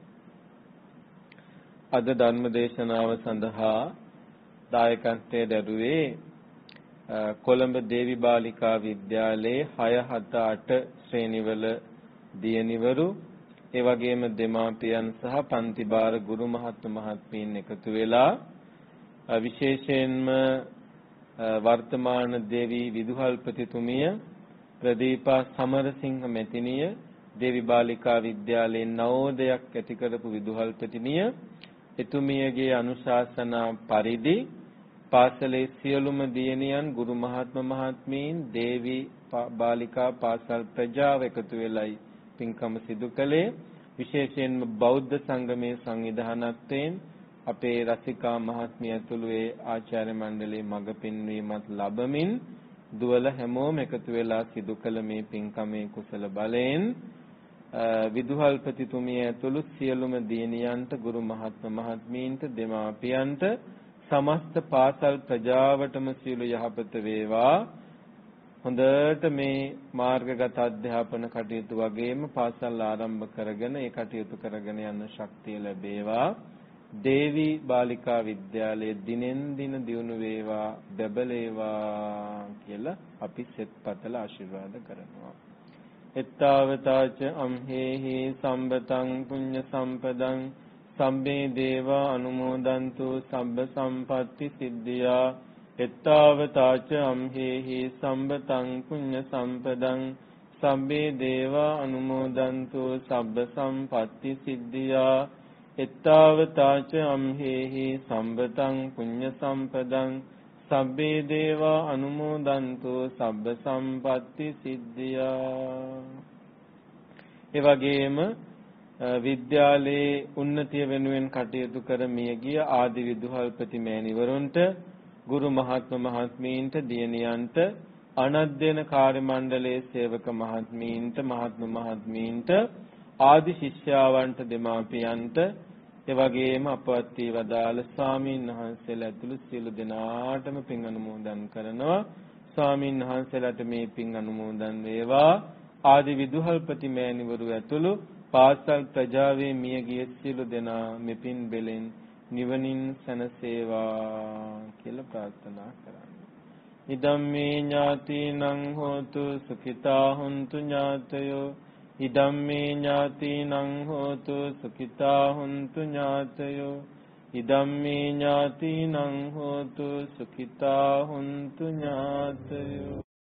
අද ධර්ම දේශනාව සඳහා දායකත්වයේ දරුවේ කොළඹ දේවි බාලිකා විද්‍යාලයේ හය හත අට ශ්‍රේණිවල දියණිවරු, ඒ වගේම දෙමාපියන් සහ පන්ති භාර ගුරු මහත්ම මහත්මීන් එකතු වෙලා විශේෂයෙන්ම වර්තමාන දේවී විදුහල්පතිතුමිය ප්‍රදීපා සමරසිංහ මෙතිනිය, දේවි බාලිකා විද්‍යාලයේ නවෝදයක් ඇති කරපු විදුහල්පතිනිය, එතුමියගේ අනුශාසනා පරිදි පාසලේ සියලුම දියණියන්, ගුරු මහත්ම මහත්මීන්, දේවි බාලිකා පාසල් ප්‍රජාව එකතු වෙලයි පින්කම සිදු කළේ. විශේෂයෙන්ම බෞද්ධ සංගමේ සංවිධානත්වයෙන් අපේ රසිකා මහත්මිය ඇතුළු ඒ ආචාර්ය මණ්ඩලයේ මඟ පෙන්වීමත් ලැබමින් දුවල හැමෝම එකතු වෙලා සිදු කළ මේ පින්කමේ කුසල බලයෙන් විදුහල්පතිතුමිය ඇතුළු සියලුම දියණියන්ට, ගුරු මහත්ම මහත්මීන්ට, දෙමාපියන්ට, සමස්ත පාසල් ප්‍රජාවටම සියලු යහපත වේවා. හොඳට මේ මාර්ගගත අධ්‍යාපන කටයුතු වගේම පාසල් ආරම්භ කරගෙන ඒ කටයුතු කරගෙන යන ශක්තිය ලැබේවා. දේවි බාලිකා විද්‍යාලයේ දිනෙන් දින දියුණු වේවා, බබලේවා කියලා අපි සෙත් පතල ආශිර්වාද කරනවා. එත්තාවතාච අම්හෙහි සම්බතං පුඤ්ඤ සම්පදං සම්මේ දේවා අනුමෝදන්තු සබ්බ සම්පatti සිද්ධියා. එත්තාවතාච අම්හෙහි සම්බතං පුඤ්ඤ සම්පදං සම්මේ දේවා අනුමෝදන්තු සබ්බ සම්පatti සිද්ධියා. එත්තාවතාච අම්හෙහි සම්බතං පුඤ්ඤ සම්පදං සබ්බේ දේවා අනුමෝදන්තු සබ්බ සම්පatti සිද්ධියා. ඒ වගේම විද්‍යාලයේ උන්නතිය වෙනුවෙන් කටයුතු කර මිය ගිය ආදි විදුහල්පති මෑණිවරුන්ට, ගුරු මහත්ම මහත්මීන්ට, දියණියන්ට, අනධ්‍යයන කාර්ය මණ්ඩලයේ සේවක මහත්මීන්ට, මහත්ම මහත්මීන්ට, ආදි ශිෂ්‍යාවන්ට, දෙමාපියන්ට, එවැගේම අපවත් වී වදාළ ස්වාමීන් වහන්සේලා ඇතුළු සියලු දෙනාටම පින් අනුමෝදන් කරනවා. ස්වාමීන් වහන්සේලාට මේ පින් අනුමෝදන් වේවා. ආදි විදුහල්පති මෑණිවරු ඇතුළු පාසල් ප්‍රජාවේ මියගිය සියලු දෙනා මෙපින් බෙලෙන් නිවනින් සැනසේවා කියලා ප්‍රාර්ථනා කරන්නේ. ඉදම්මේ ඥාතිනං හෝතු සුඛිතා හුන්තු ඥාතයෝ. ඉදම්මේ ඥාතිනං හෝතු සුඛිතා හුන්තු ඥාතයෝ. ඉදම්මේ ඥාතිනං හෝතු සුඛිතා හුන්තු ඥාතයෝ.